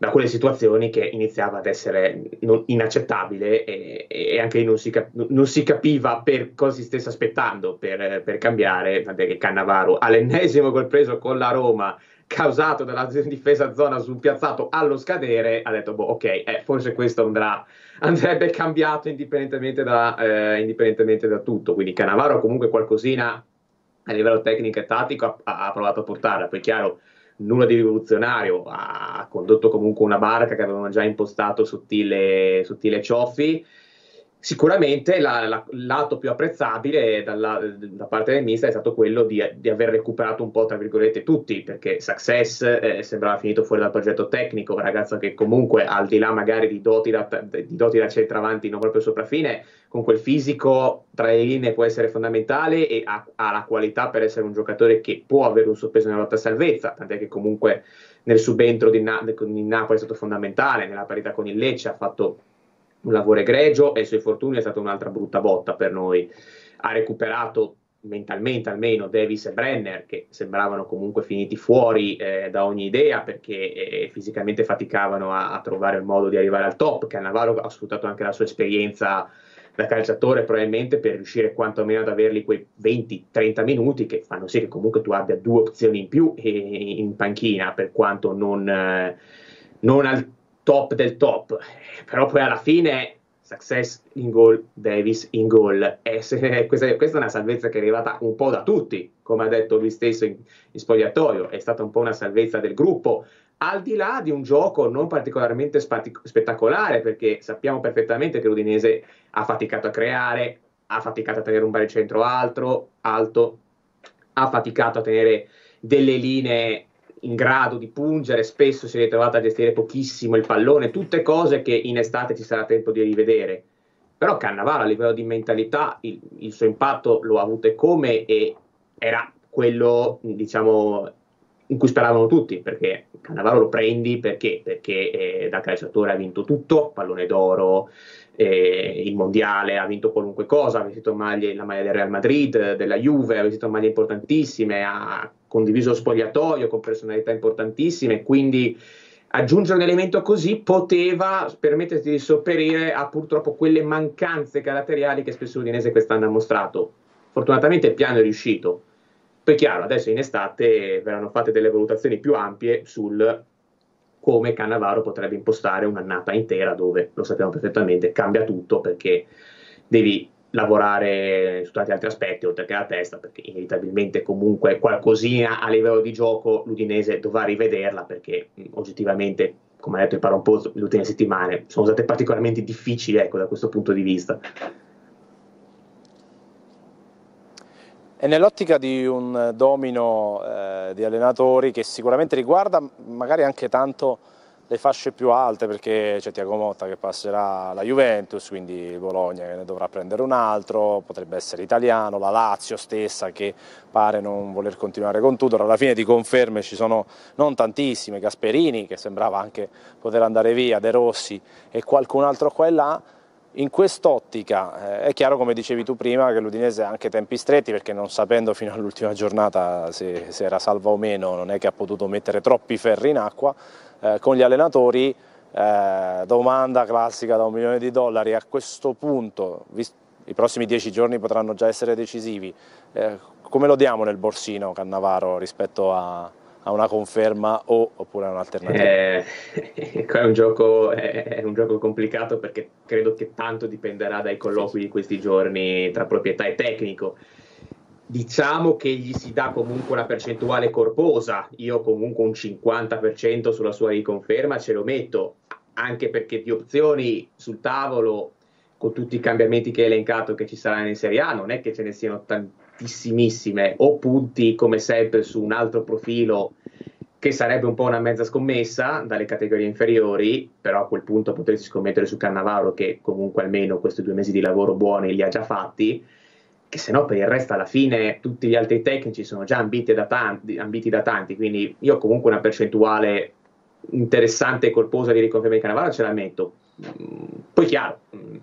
da quelle situazioni che iniziava ad essere non, inaccettabile e, e anche lì non si, cap- non si capiva per cosa si stesse aspettando per, per cambiare, tant'è che Cannavaro all'ennesimo gol preso con la Roma, causato dalla difesa zona sul piazzato allo scadere, ha detto boh, ok, eh, forse questo andrà, andrebbe cambiato indipendentemente da, eh, indipendentemente da tutto. Quindi Cannavaro comunque qualcosina a livello tecnico e tattico ha, ha provato a portarla. Poi chiaro, nulla di rivoluzionario, ha condotto comunque una barca che avevano già impostato sottile, sottile Cioffi. Sicuramente la, la, il lato più apprezzabile dalla, da parte del mister è stato quello di, di aver recuperato un po' tra virgolette tutti, perché Success eh, sembrava finito fuori dal progetto tecnico, un ragazzo che comunque al di là magari di doti da, di doti da centravanti non proprio sopraffine, con quel fisico tra le linee può essere fondamentale e ha, ha la qualità per essere un giocatore che può avere un suo peso nella lotta a salvezza, tant'è che comunque nel subentro di, Na- di Napoli è stato fondamentale, nella parità con il Lecce ha fatto un lavoro egregio e i suoi infortuni è stata un'altra brutta botta per noi. Ha recuperato mentalmente almeno Davis e Brenner, che sembravano comunque finiti fuori eh, da ogni idea, perché eh, fisicamente faticavano a, a trovare il modo di arrivare al top. Cannavaro ha sfruttato anche la sua esperienza da calciatore probabilmente per riuscire quantomeno ad averli quei venti trenta minuti che fanno sì che comunque tu abbia due opzioni in più in panchina, per quanto non, eh, non al top del top, però poi alla fine Success in goal, Davis in goal, e se, questa, questa è una salvezza che è arrivata un po' da tutti, come ha detto lui stesso in, in spogliatoio, è stata un po' una salvezza del gruppo, al di là di un gioco non particolarmente spati- spettacolare, perché sappiamo perfettamente che l'Udinese ha faticato a creare, ha faticato a tenere un baricentro alto, alto, ha faticato a tenere delle linee in grado di pungere, spesso si è ritrovata a gestire pochissimo il pallone, tutte cose che in estate ci sarà tempo di rivedere. Però Cannavaro a livello di mentalità il, il suo impatto lo ha avuto e come, e era quello, diciamo, in cui speravano tutti, perché Cannavaro lo prendi perché, perché eh, da calciatore ha vinto tutto, pallone d'oro, eh, il mondiale, ha vinto qualunque cosa, ha vestito maglie, la maglia del Real Madrid, della Juve, ha vestito maglie importantissime, ha condiviso lo spogliatoio con personalità importantissime, quindi aggiungere un elemento così poteva permettersi di sopperire a purtroppo quelle mancanze caratteriali che spesso l'Udinese quest'anno ha mostrato. Fortunatamente il piano è riuscito. Poi chiaro, adesso in estate verranno fatte delle valutazioni più ampie sul come Cannavaro potrebbe impostare un'annata intera dove, lo sappiamo perfettamente, cambia tutto, perché devi lavorare su tanti altri aspetti oltre che la testa, perché inevitabilmente comunque qualcosina a livello di gioco l'Udinese dovrà rivederla, perché mh, oggettivamente, come ha detto il Parompozzo, le ultime settimane sono state particolarmente difficili, ecco, da questo punto di vista. E nell'ottica di un domino eh, di allenatori che sicuramente riguarda magari anche tanto le fasce più alte, perché c'è Thiago Motta che passerà alla Juventus, quindi Bologna che ne dovrà prendere un altro, potrebbe essere italiano, la Lazio stessa che pare non voler continuare con Tudor, alla fine di conferme ci sono non tantissime, Gasperini che sembrava anche poter andare via, De Rossi e qualcun altro qua e là. In quest'ottica eh, è chiaro, come dicevi tu prima, che l'Udinese ha anche tempi stretti, perché non sapendo fino all'ultima giornata se, se era salva o meno, non è che ha potuto mettere troppi ferri in acqua. Eh, con gli allenatori, eh, domanda classica da un milione di dollari, a questo punto, visto, i prossimi dieci giorni potranno già essere decisivi, eh, come lo diamo nel borsino Cannavaro rispetto a, a una conferma o, oppure a un'alternativa? Eh, è, un gioco, è, è un gioco complicato, perché credo che tanto dipenderà dai colloqui di questi giorni tra proprietà e tecnico. Diciamo che gli si dà comunque una percentuale corposa, io comunque un cinquanta per cento sulla sua riconferma ce lo metto, anche perché di opzioni sul tavolo, con tutti i cambiamenti che hai elencato che ci saranno in Serie A, non è che ce ne siano tantissimissime, o punti come sempre su un altro profilo che sarebbe un po' una mezza scommessa dalle categorie inferiori, però a quel punto potresti scommettere su Cannavaro, che comunque almeno questi due mesi di lavoro buoni li ha già fatti, che se no per il resto alla fine tutti gli altri tecnici sono già ambiti da tanti, ambiti da tanti, quindi io comunque una percentuale interessante e corposa di riconferma di Cannavaro ce la metto. Poi chiaro,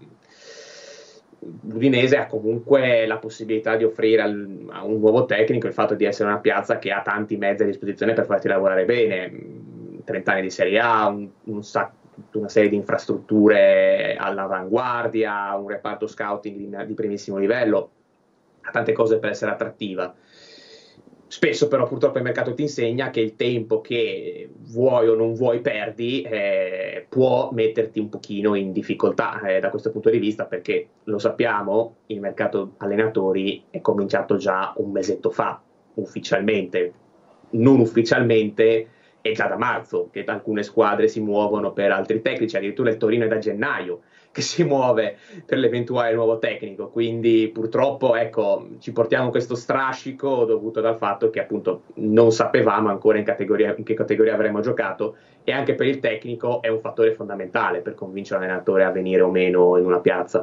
l'Udinese ha comunque la possibilità di offrire al, a un nuovo tecnico il fatto di essere una piazza che ha tanti mezzi a disposizione per farti lavorare bene. trenta anni di Serie A, un, un sacco, una serie di infrastrutture all'avanguardia, un reparto scouting di, di primissimo livello, ha tante cose per essere attrattiva. Spesso però purtroppo il mercato ti insegna che il tempo che vuoi o non vuoi perdi eh, può metterti un pochino in difficoltà eh, da questo punto di vista, perché lo sappiamo, il mercato allenatori è cominciato già un mesetto fa, ufficialmente, non ufficialmente è già da marzo che alcune squadre si muovono per altri tecnici, addirittura il Torino è da gennaio che si muove per l'eventuale nuovo tecnico, quindi purtroppo ecco, ci portiamo questo strascico dovuto dal fatto che appunto non sapevamo ancora in, categoria, in che categoria avremmo giocato, e anche per il tecnico è un fattore fondamentale per convincere l'allenatore a venire o meno in una piazza.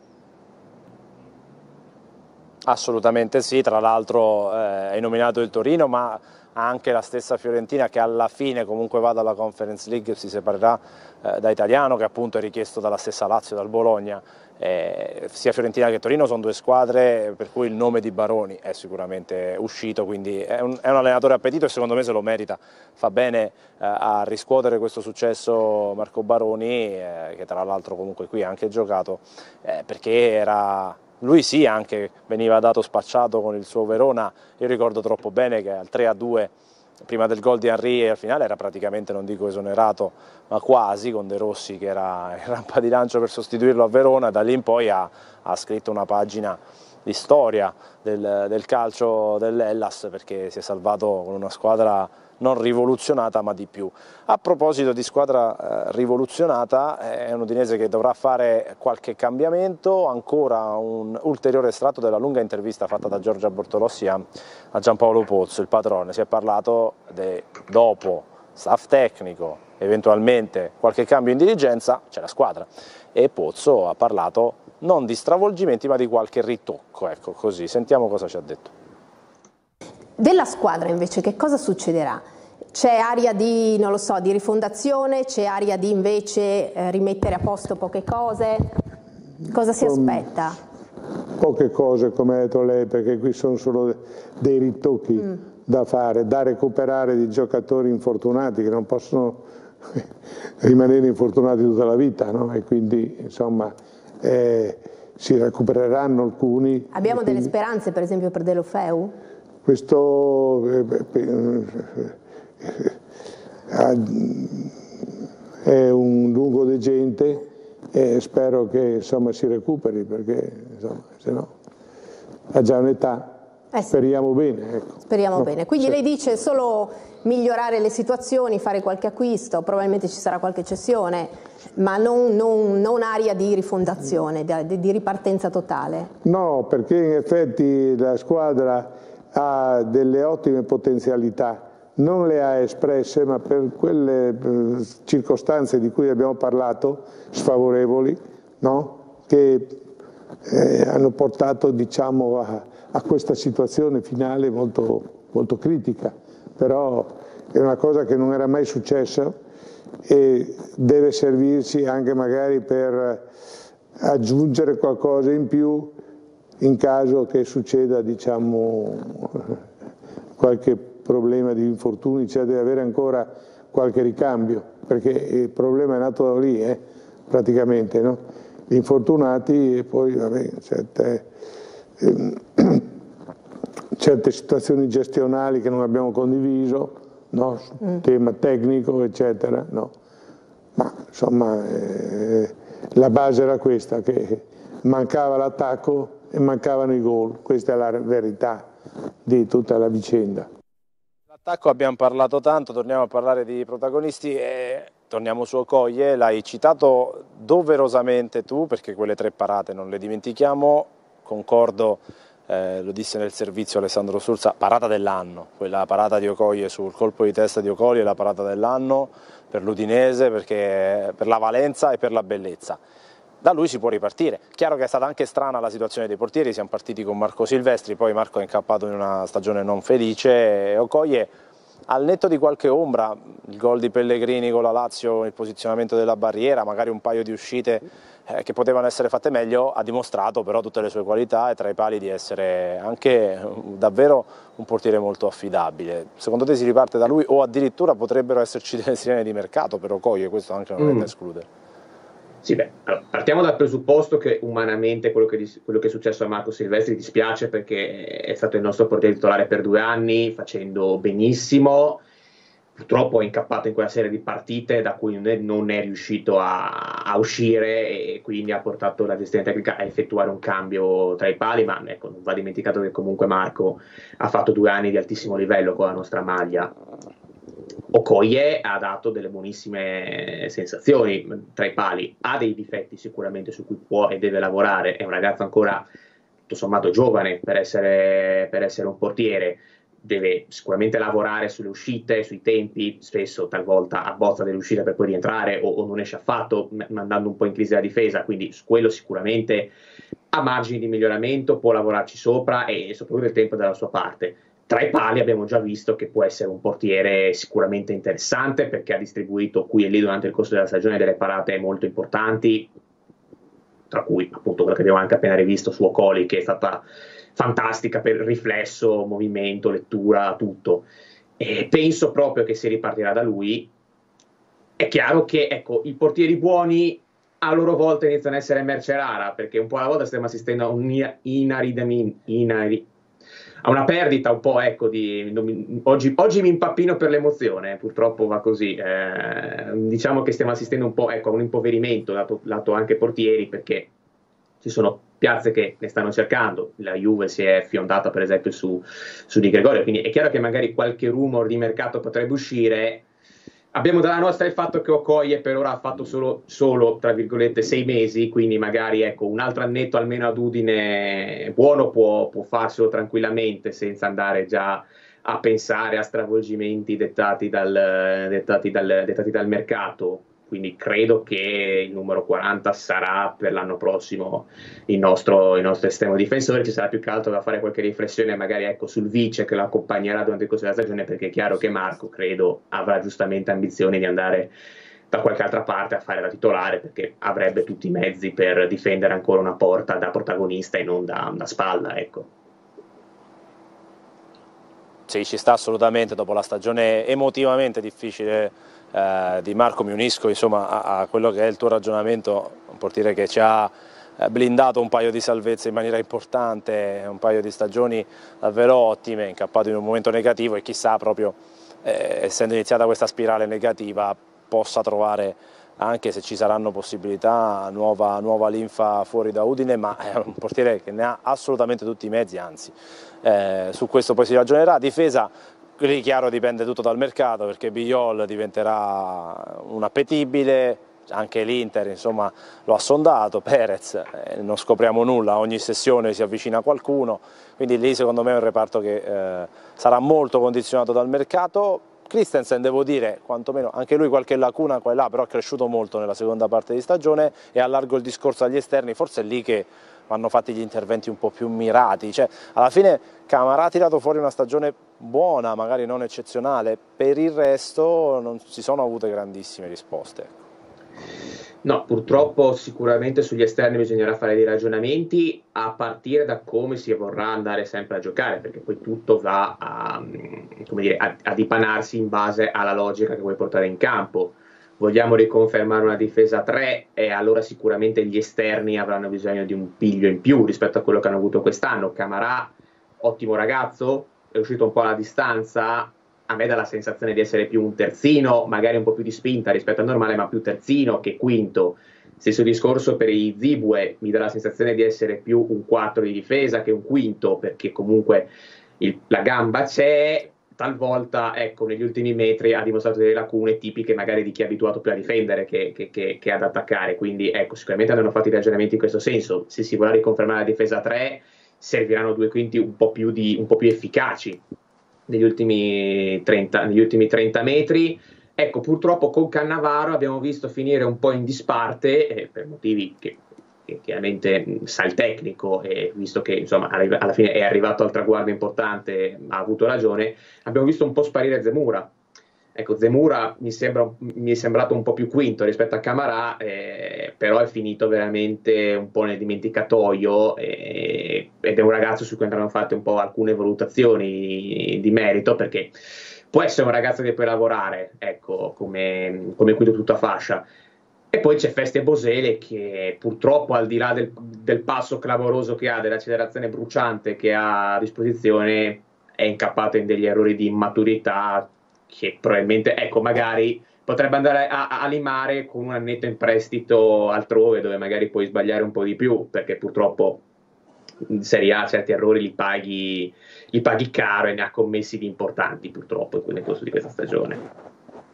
Assolutamente sì, tra l'altro eh, hai nominato il Torino, ma anche la stessa Fiorentina, che alla fine comunque va dalla Conference League, si separerà eh, da Italiano, che appunto è richiesto dalla stessa Lazio, dal Bologna. Eh, sia Fiorentina che Torino sono due squadre per cui il nome di Baroni è sicuramente uscito, quindi è un, è un allenatore appetito e secondo me se lo merita. Fa bene eh, a riscuotere questo successo Marco Baroni, eh, che tra l'altro comunque qui ha anche giocato, eh, perché era... Lui sì, anche veniva dato spacciato con il suo Verona. Io ricordo troppo bene che al tre a due, prima del gol di Henry, al finale era praticamente, non dico esonerato, ma quasi, con De Rossi che era in rampa di lancio per sostituirlo a Verona. Da lì in poi ha, ha scritto una pagina di storia del, del calcio dell'Hellas, perché si è salvato con una squadra non rivoluzionata ma di più. A proposito di squadra eh, rivoluzionata, è un Udinese che dovrà fare qualche cambiamento, ancora un ulteriore estratto della lunga intervista fatta da Giorgia Bortolossi a, a Giampaolo Pozzo, il padrone. Si è parlato de, dopo staff tecnico, eventualmente qualche cambio in dirigenza, c'è la squadra, e Pozzo ha parlato non di stravolgimenti ma di qualche ritocco, ecco così, sentiamo cosa ci ha detto. Della squadra invece che cosa succederà? C'è aria di, non lo so, di rifondazione, c'è aria di invece eh, rimettere a posto poche cose? Cosa si aspetta? Poche cose, come ha detto lei, perché qui sono solo dei ritocchi mm. da fare, da recuperare di giocatori infortunati che non possono rimanere infortunati tutta la vita, no? E quindi insomma eh, si recupereranno alcuni. Abbiamo quindi... delle speranze per esempio per Deulofeu? Questo è un lungo degente e spero che insomma si recuperi, perché insomma, se no ha già un'età. Eh sì. Speriamo bene. Ecco. Speriamo no, bene. Quindi sì. Lei dice solo migliorare le situazioni, fare qualche acquisto, probabilmente ci sarà qualche cessione, ma non, non, non aria di rifondazione, di, di ripartenza totale. No, perché in effetti la squadra ha delle ottime potenzialità, non le ha espresse, ma per quelle circostanze di cui abbiamo parlato, sfavorevoli, no? Che eh, hanno portato diciamo, a, a questa situazione finale molto, molto critica, però è una cosa che non era mai successa e deve servirci anche magari per aggiungere qualcosa in più in caso che succeda diciamo, qualche problema di infortuni, cioè deve avere ancora qualche ricambio, perché il problema è nato da lì, eh, praticamente, no? Gli infortunati e poi vabbè, certe, eh, certe situazioni gestionali che non abbiamo condiviso, no? Sul mm. tema tecnico, eccetera, no? Ma insomma eh, la base era questa, che mancava l'attacco e mancavano i gol, questa è la verità di tutta la vicenda. L'attacco abbiamo parlato tanto, torniamo a parlare di protagonisti e torniamo su Okoye. L'hai citato doverosamente tu, perché quelle tre parate non le dimentichiamo, concordo, eh, lo disse nel servizio Alessandro Sursa, parata dell'anno, quella parata di Okoye sul colpo di testa di Okoye è la parata dell'anno per l'Udinese, perché per la valenza e per la bellezza. Da lui si può ripartire. Chiaro che è stata anche strana la situazione dei portieri, siamo partiti con Marco Silvestri, poi Marco è incappato in una stagione non felice e Okoye al netto di qualche ombra, il gol di Pellegrini con la Lazio, il posizionamento della barriera, magari un paio di uscite eh, che potevano essere fatte meglio, ha dimostrato però tutte le sue qualità e tra i pali di essere anche davvero un portiere molto affidabile. Secondo te si riparte da lui o addirittura potrebbero esserci delle sirene di mercato per Okoye? Questo anche non è da escludere. Sì, beh, allora, partiamo dal presupposto che umanamente quello che, quello che è successo a Marco Silvestri dispiace, perché è stato il nostro portiere titolare per due anni, facendo benissimo. Purtroppo è incappato in quella serie di partite da cui non è, non è riuscito a, a uscire, e quindi ha portato la gestione tecnica a effettuare un cambio tra i pali, ma ecco, non va dimenticato che comunque Marco ha fatto due anni di altissimo livello con la nostra maglia. Okoye ha dato delle buonissime sensazioni tra i pali, ha dei difetti sicuramente su cui può e deve lavorare, è un ragazzo ancora tutto sommato giovane per essere, per essere un portiere, deve sicuramente lavorare sulle uscite, sui tempi, spesso talvolta abbozza delle uscite per poi rientrare o, o non esce affatto, mandando un po' in crisi la difesa, quindi su quello sicuramente ha margini di miglioramento, può lavorarci sopra e soprattutto il tempo è dalla sua parte. Tra i pali abbiamo già visto che può essere un portiere sicuramente interessante, perché ha distribuito qui e lì durante il corso della stagione delle parate molto importanti, tra cui appunto quella che abbiamo anche appena rivisto su Okoli, che è stata fantastica per riflesso, movimento, lettura, tutto. E penso proprio che si ripartirà da lui. È chiaro che ecco, i portieri buoni a loro volta iniziano a essere merce rara, perché un po' alla volta stiamo assistendo a un inaridamento, inari, a una perdita un po', ecco, di mi, oggi, oggi mi impappino per l'emozione, purtroppo va così, eh, diciamo che stiamo assistendo un po', ecco, a un impoverimento lato, lato anche portieri, perché ci sono piazze che ne stanno cercando, la Juve si è fiondata per esempio su, su Di Gregorio, quindi è chiaro che magari qualche rumor di mercato potrebbe uscire. Abbiamo dalla nostra il fatto che Okoye per ora ha fatto solo, solo tra virgolette sei mesi, quindi magari ecco, un altro annetto almeno ad Udine buono può, può farselo tranquillamente senza andare già a pensare a stravolgimenti dettati dal, dettati dal, dettati dal mercato. Quindi credo che il numero quaranta sarà per l'anno prossimo il nostro, il nostro estremo difensore. Ci sarà più che altro da fare qualche riflessione magari ecco, sul vice che lo accompagnerà durante il corso della stagione, perché è chiaro che Marco credo avrà giustamente ambizioni di andare da qualche altra parte a fare da titolare, perché avrebbe tutti i mezzi per difendere ancora una porta da protagonista e non da, da spalla, ecco. Sì, ci sta assolutamente, dopo la stagione emotivamente difficile eh, di Marco mi unisco insomma, a, a quello che è il tuo ragionamento, un portiere che ci ha blindato un paio di salvezze in maniera importante, un paio di stagioni davvero ottime, incappato in un momento negativo e chissà proprio eh, essendo iniziata questa spirale negativa possa trovare, anche se ci saranno possibilità, nuova, nuova linfa fuori da Udine, ma è un portiere che ne ha assolutamente tutti i mezzi, anzi eh, su questo poi si ragionerà. Difesa, lì chiaro dipende tutto dal mercato, perché Biol diventerà un appetibile, anche l'Inter insomma lo ha sondato, Perez eh, non scopriamo nulla, ogni sessione si avvicina qualcuno, quindi lì secondo me è un reparto che eh, sarà molto condizionato dal mercato. Christensen devo dire, quantomeno anche lui qualche lacuna qua e là, però è cresciuto molto nella seconda parte di stagione e allargo il discorso agli esterni, forse è lì che vanno fatti gli interventi un po' più mirati, cioè alla fine Camara ha tirato fuori una stagione buona, magari non eccezionale, per il resto non si sono avute grandissime risposte. No, purtroppo sicuramente sugli esterni bisognerà fare dei ragionamenti a partire da come si vorrà andare sempre a giocare, perché poi tutto va a, come dire, a, a dipanarsi in base alla logica che vuoi portare in campo. Vogliamo riconfermare una difesa a tre e allora sicuramente gli esterni avranno bisogno di un piglio in più rispetto a quello che hanno avuto quest'anno. Camara, ottimo ragazzo, è uscito un po' alla distanza. A me dà la sensazione di essere più un terzino, magari un po' più di spinta rispetto al normale, ma più terzino che quinto. Stesso discorso per i Zibue, mi dà la sensazione di essere più un quattro di difesa che un quinto, perché comunque il, la gamba c'è, talvolta ecco, negli ultimi metri ha dimostrato delle lacune tipiche magari di chi è abituato più a difendere che, che, che, che ad attaccare, quindi ecco, sicuramente hanno fatto i ragionamenti in questo senso. Se si vuole riconfermare la difesa a tre, serviranno due quinti un po' più, di, un po' più efficaci negli ultimi trenta, negli ultimi trenta metri. Ecco, purtroppo con Cannavaro abbiamo visto finire un po' in disparte, eh, per motivi che che chiaramente sa il tecnico, e visto che insomma alla fine è arrivato al traguardo importante, ha avuto ragione, abbiamo visto un po' sparire Zemura. Ecco, Zemura mi, sembra, mi è sembrato un po' più quinto rispetto a Camarà, eh, però è finito veramente un po' nel dimenticatoio, eh, ed è un ragazzo su cui andranno fatte un po' alcune valutazioni di merito, perché può essere un ragazzo che puoi lavorare, ecco, come, come quinto tutta fascia. E poi c'è Feste Bosele che purtroppo, al di là del, del passo clamoroso che ha, dell'accelerazione bruciante che ha a disposizione, è incappato in degli errori di immaturità che probabilmente, ecco, magari potrebbe andare a, a limare con un annetto in prestito altrove, dove magari puoi sbagliare un po' di più, perché purtroppo in Serie A certi errori li paghi, li paghi caro, e ne ha commessi di importanti purtroppo nel corso di questa stagione.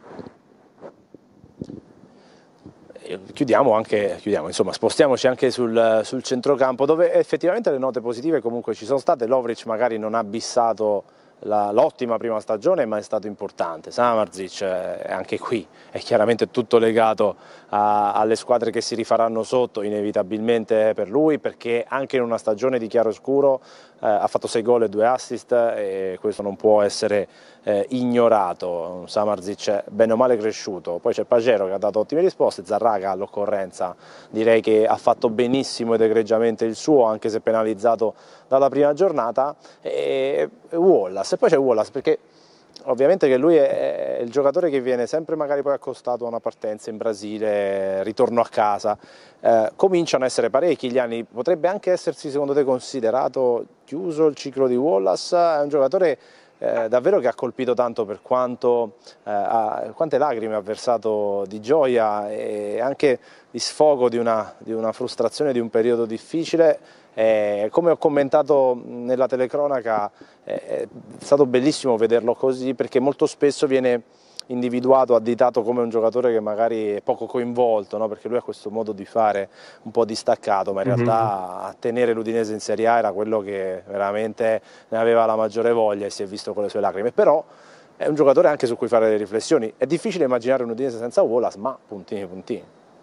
Chiudiamo anche, chiudiamo, insomma, spostiamoci anche sul, sul centrocampo, dove effettivamente le note positive comunque ci sono state. Lovric magari non ha bissato l'ottima prima stagione, ma è stato importante. Samardžić, eh, anche qui è chiaramente tutto legato a, alle squadre che si rifaranno sotto, inevitabilmente per lui, perché anche in una stagione di chiaroscuro eh, ha fatto sei gol e due assist, e questo non può essere eh, ignorato. Samardžić bene o male cresciuto. Poi c'è Pagero che ha dato ottime risposte, Zarraga all'occorrenza direi che ha fatto benissimo ed egregiamente il suo, anche se penalizzato dalla prima giornata, e Wallace. E poi c'è Wallace, perché ovviamente che lui è il giocatore che viene sempre magari poi accostato a una partenza in Brasile, ritorno a casa, eh, cominciano a essere parecchi gli anni. Potrebbe anche essersi, secondo te, considerato chiuso il ciclo di Wallace? È un giocatore eh, davvero che ha colpito tanto, per quanto eh, ha, quante lacrime ha versato di gioia e anche di sfogo di una, di una frustrazione di un periodo difficile. Eh, come ho commentato nella telecronaca, eh, è stato bellissimo vederlo così, perché molto spesso viene individuato, additato come un giocatore che magari è poco coinvolto, no? Perché lui ha questo modo di fare un po' distaccato, ma in mm-hmm. realtà a tenere l'Udinese in Serie A era quello che veramente ne aveva la maggiore voglia, e si è visto con le sue lacrime. Però è un giocatore anche su cui fare le riflessioni. È difficile immaginare un Udinese senza Wallace, ma puntini puntini.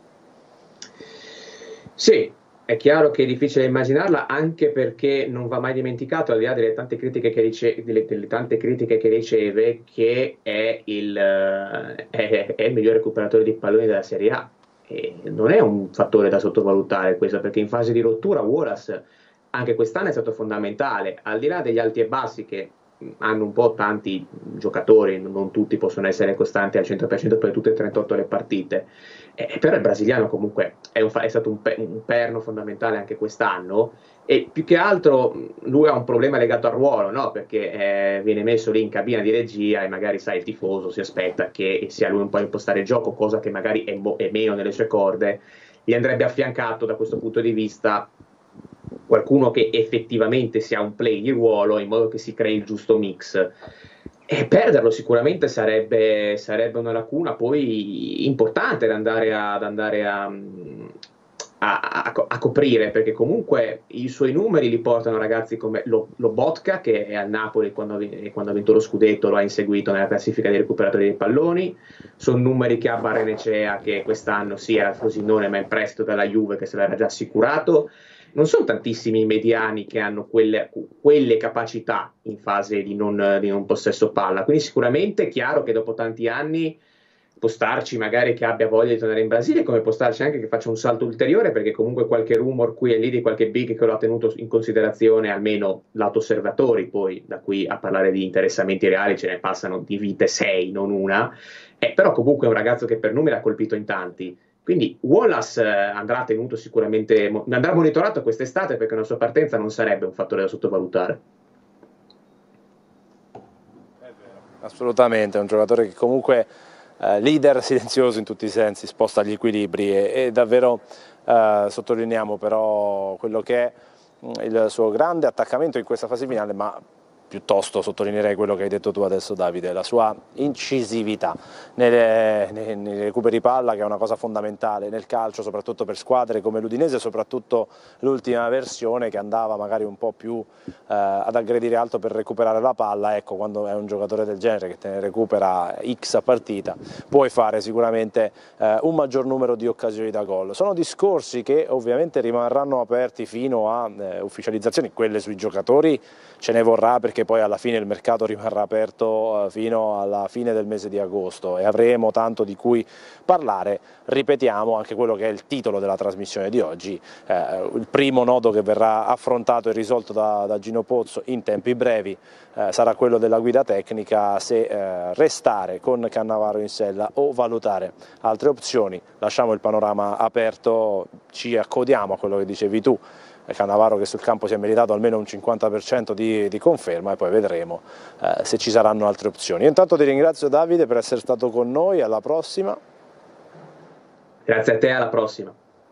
Sì. È chiaro che è difficile immaginarla, anche perché non va mai dimenticato, al di là delle tante critiche che riceve, delle, delle tante critiche che riceve, che è il, è, è il miglior recuperatore di palloni della Serie A. E non è un fattore da sottovalutare questo, perché in fase di rottura Wallace anche quest'anno è stato fondamentale, al di là degli alti e bassi che hanno un po' tanti giocatori, non tutti possono essere costanti al cento per cento per tutte e trentotto le partite, eh, però il brasiliano comunque è, un, è stato un, pe, un perno fondamentale anche quest'anno, e più che altro lui ha un problema legato al ruolo, no? Perché eh, viene messo lì in cabina di regia e magari, sai, il tifoso si aspetta che sia lui un po' a impostare il gioco, cosa che magari è, è meno nelle sue corde. Gli andrebbe affiancato da questo punto di vista qualcuno che effettivamente sia un play di ruolo, in modo che si crei il giusto mix, e perderlo sicuramente sarebbe, sarebbe una lacuna poi importante da andare a, ad andare a, a, a, a coprire, perché comunque i suoi numeri li portano ragazzi come Lobotka, che è al Napoli quando, quando ha vinto lo scudetto, lo ha inseguito nella classifica dei recuperatori dei palloni. Sono numeri che ha Barrenechea, che quest'anno sì era al Frosinone ma in prestito dalla Juve, che se l'era già assicurato. Non sono tantissimi i mediani che hanno quelle, quelle capacità in fase di non, di non possesso palla, quindi sicuramente è chiaro che dopo tanti anni può starci magari che abbia voglia di tornare in Brasile, come può starci anche che faccia un salto ulteriore, perché comunque qualche rumor qui e lì di qualche big che lo ha tenuto in considerazione, almeno lato osservatori. Poi da qui a parlare di interessamenti reali ce ne passano di vite sei, non una, eh, però comunque è un ragazzo che per numeri ha colpito in tanti. Quindi Wallace andrà tenuto sicuramente, andrà monitorato quest'estate, perché una sua partenza non sarebbe un fattore da sottovalutare. È vero. Assolutamente, è un giocatore che comunque eh, leader silenzioso in tutti i sensi, sposta gli equilibri, e, e davvero eh, sottolineiamo però quello che è il suo grande attaccamento in questa fase finale, ma piuttosto sottolineerei quello che hai detto tu adesso, Davide, la sua incisività nei, nei, nei recuperi palla, che è una cosa fondamentale nel calcio, soprattutto per squadre come l'Udinese, soprattutto l'ultima versione che andava magari un po' più eh, ad aggredire alto per recuperare la palla. Ecco, quando è un giocatore del genere che te ne recupera X a partita, puoi fare sicuramente eh, un maggior numero di occasioni da gol. Sono discorsi che ovviamente rimarranno aperti fino a eh, ufficializzazioni, quelle sui giocatori ce ne vorrà, perché poi alla fine il mercato rimarrà aperto fino alla fine del mese di agosto e avremo tanto di cui parlare. Ripetiamo anche quello che è il titolo della trasmissione di oggi, eh, il primo nodo che verrà affrontato e risolto da, da Gino Pozzo in tempi brevi eh, sarà quello della guida tecnica, se eh, restare con Cannavaro in sella o valutare altre opzioni. Lasciamo il panorama aperto, ci accodiamo a quello che dicevi tu, Cannavaro che sul campo si è meritato almeno un cinquanta per cento di, di conferma, e poi vedremo eh, se ci saranno altre opzioni. Io intanto ti ringrazio, Davide, per essere stato con noi, alla prossima. Grazie a te, alla prossima.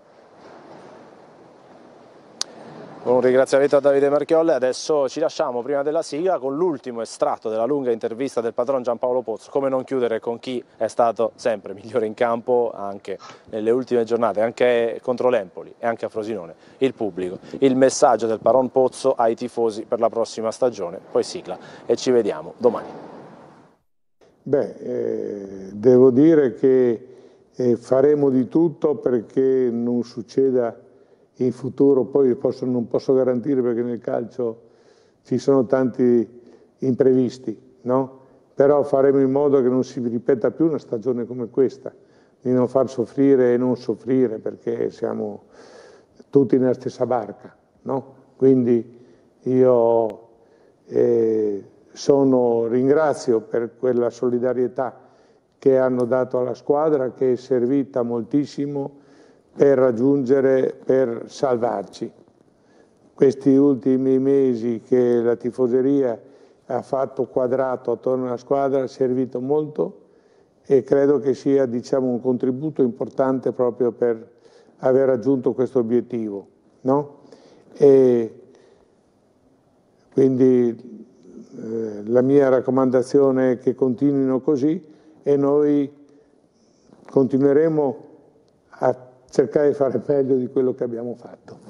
Un ringraziamento a Davide Marchiolle. Adesso ci lasciamo prima della sigla con l'ultimo estratto della lunga intervista del patron Giampaolo Pozzo. Come non chiudere con chi è stato sempre migliore in campo anche nelle ultime giornate, anche contro l'Empoli e anche a Frosinone, il pubblico. Il messaggio del patron Pozzo ai tifosi per la prossima stagione, poi sigla e ci vediamo domani. Beh, eh, devo dire che eh, faremo di tutto perché non succeda in futuro, poi posso, non posso garantire perché nel calcio ci sono tanti imprevisti, no? Però faremo in modo che non si ripeta più una stagione come questa, di non far soffrire e non soffrire, perché siamo tutti nella stessa barca, no? Quindi io eh, sono, ringrazio per quella solidarietà che hanno dato alla squadra, che è servita moltissimo per raggiungere, per salvarci. Questi ultimi mesi che la tifoseria ha fatto quadrato attorno alla squadra è servito molto e credo che sia, diciamo, un contributo importante proprio per aver raggiunto questo obiettivo, no? E quindi eh, la mia raccomandazione è che continuino così e noi continueremo a cercare di fare meglio di quello che abbiamo fatto.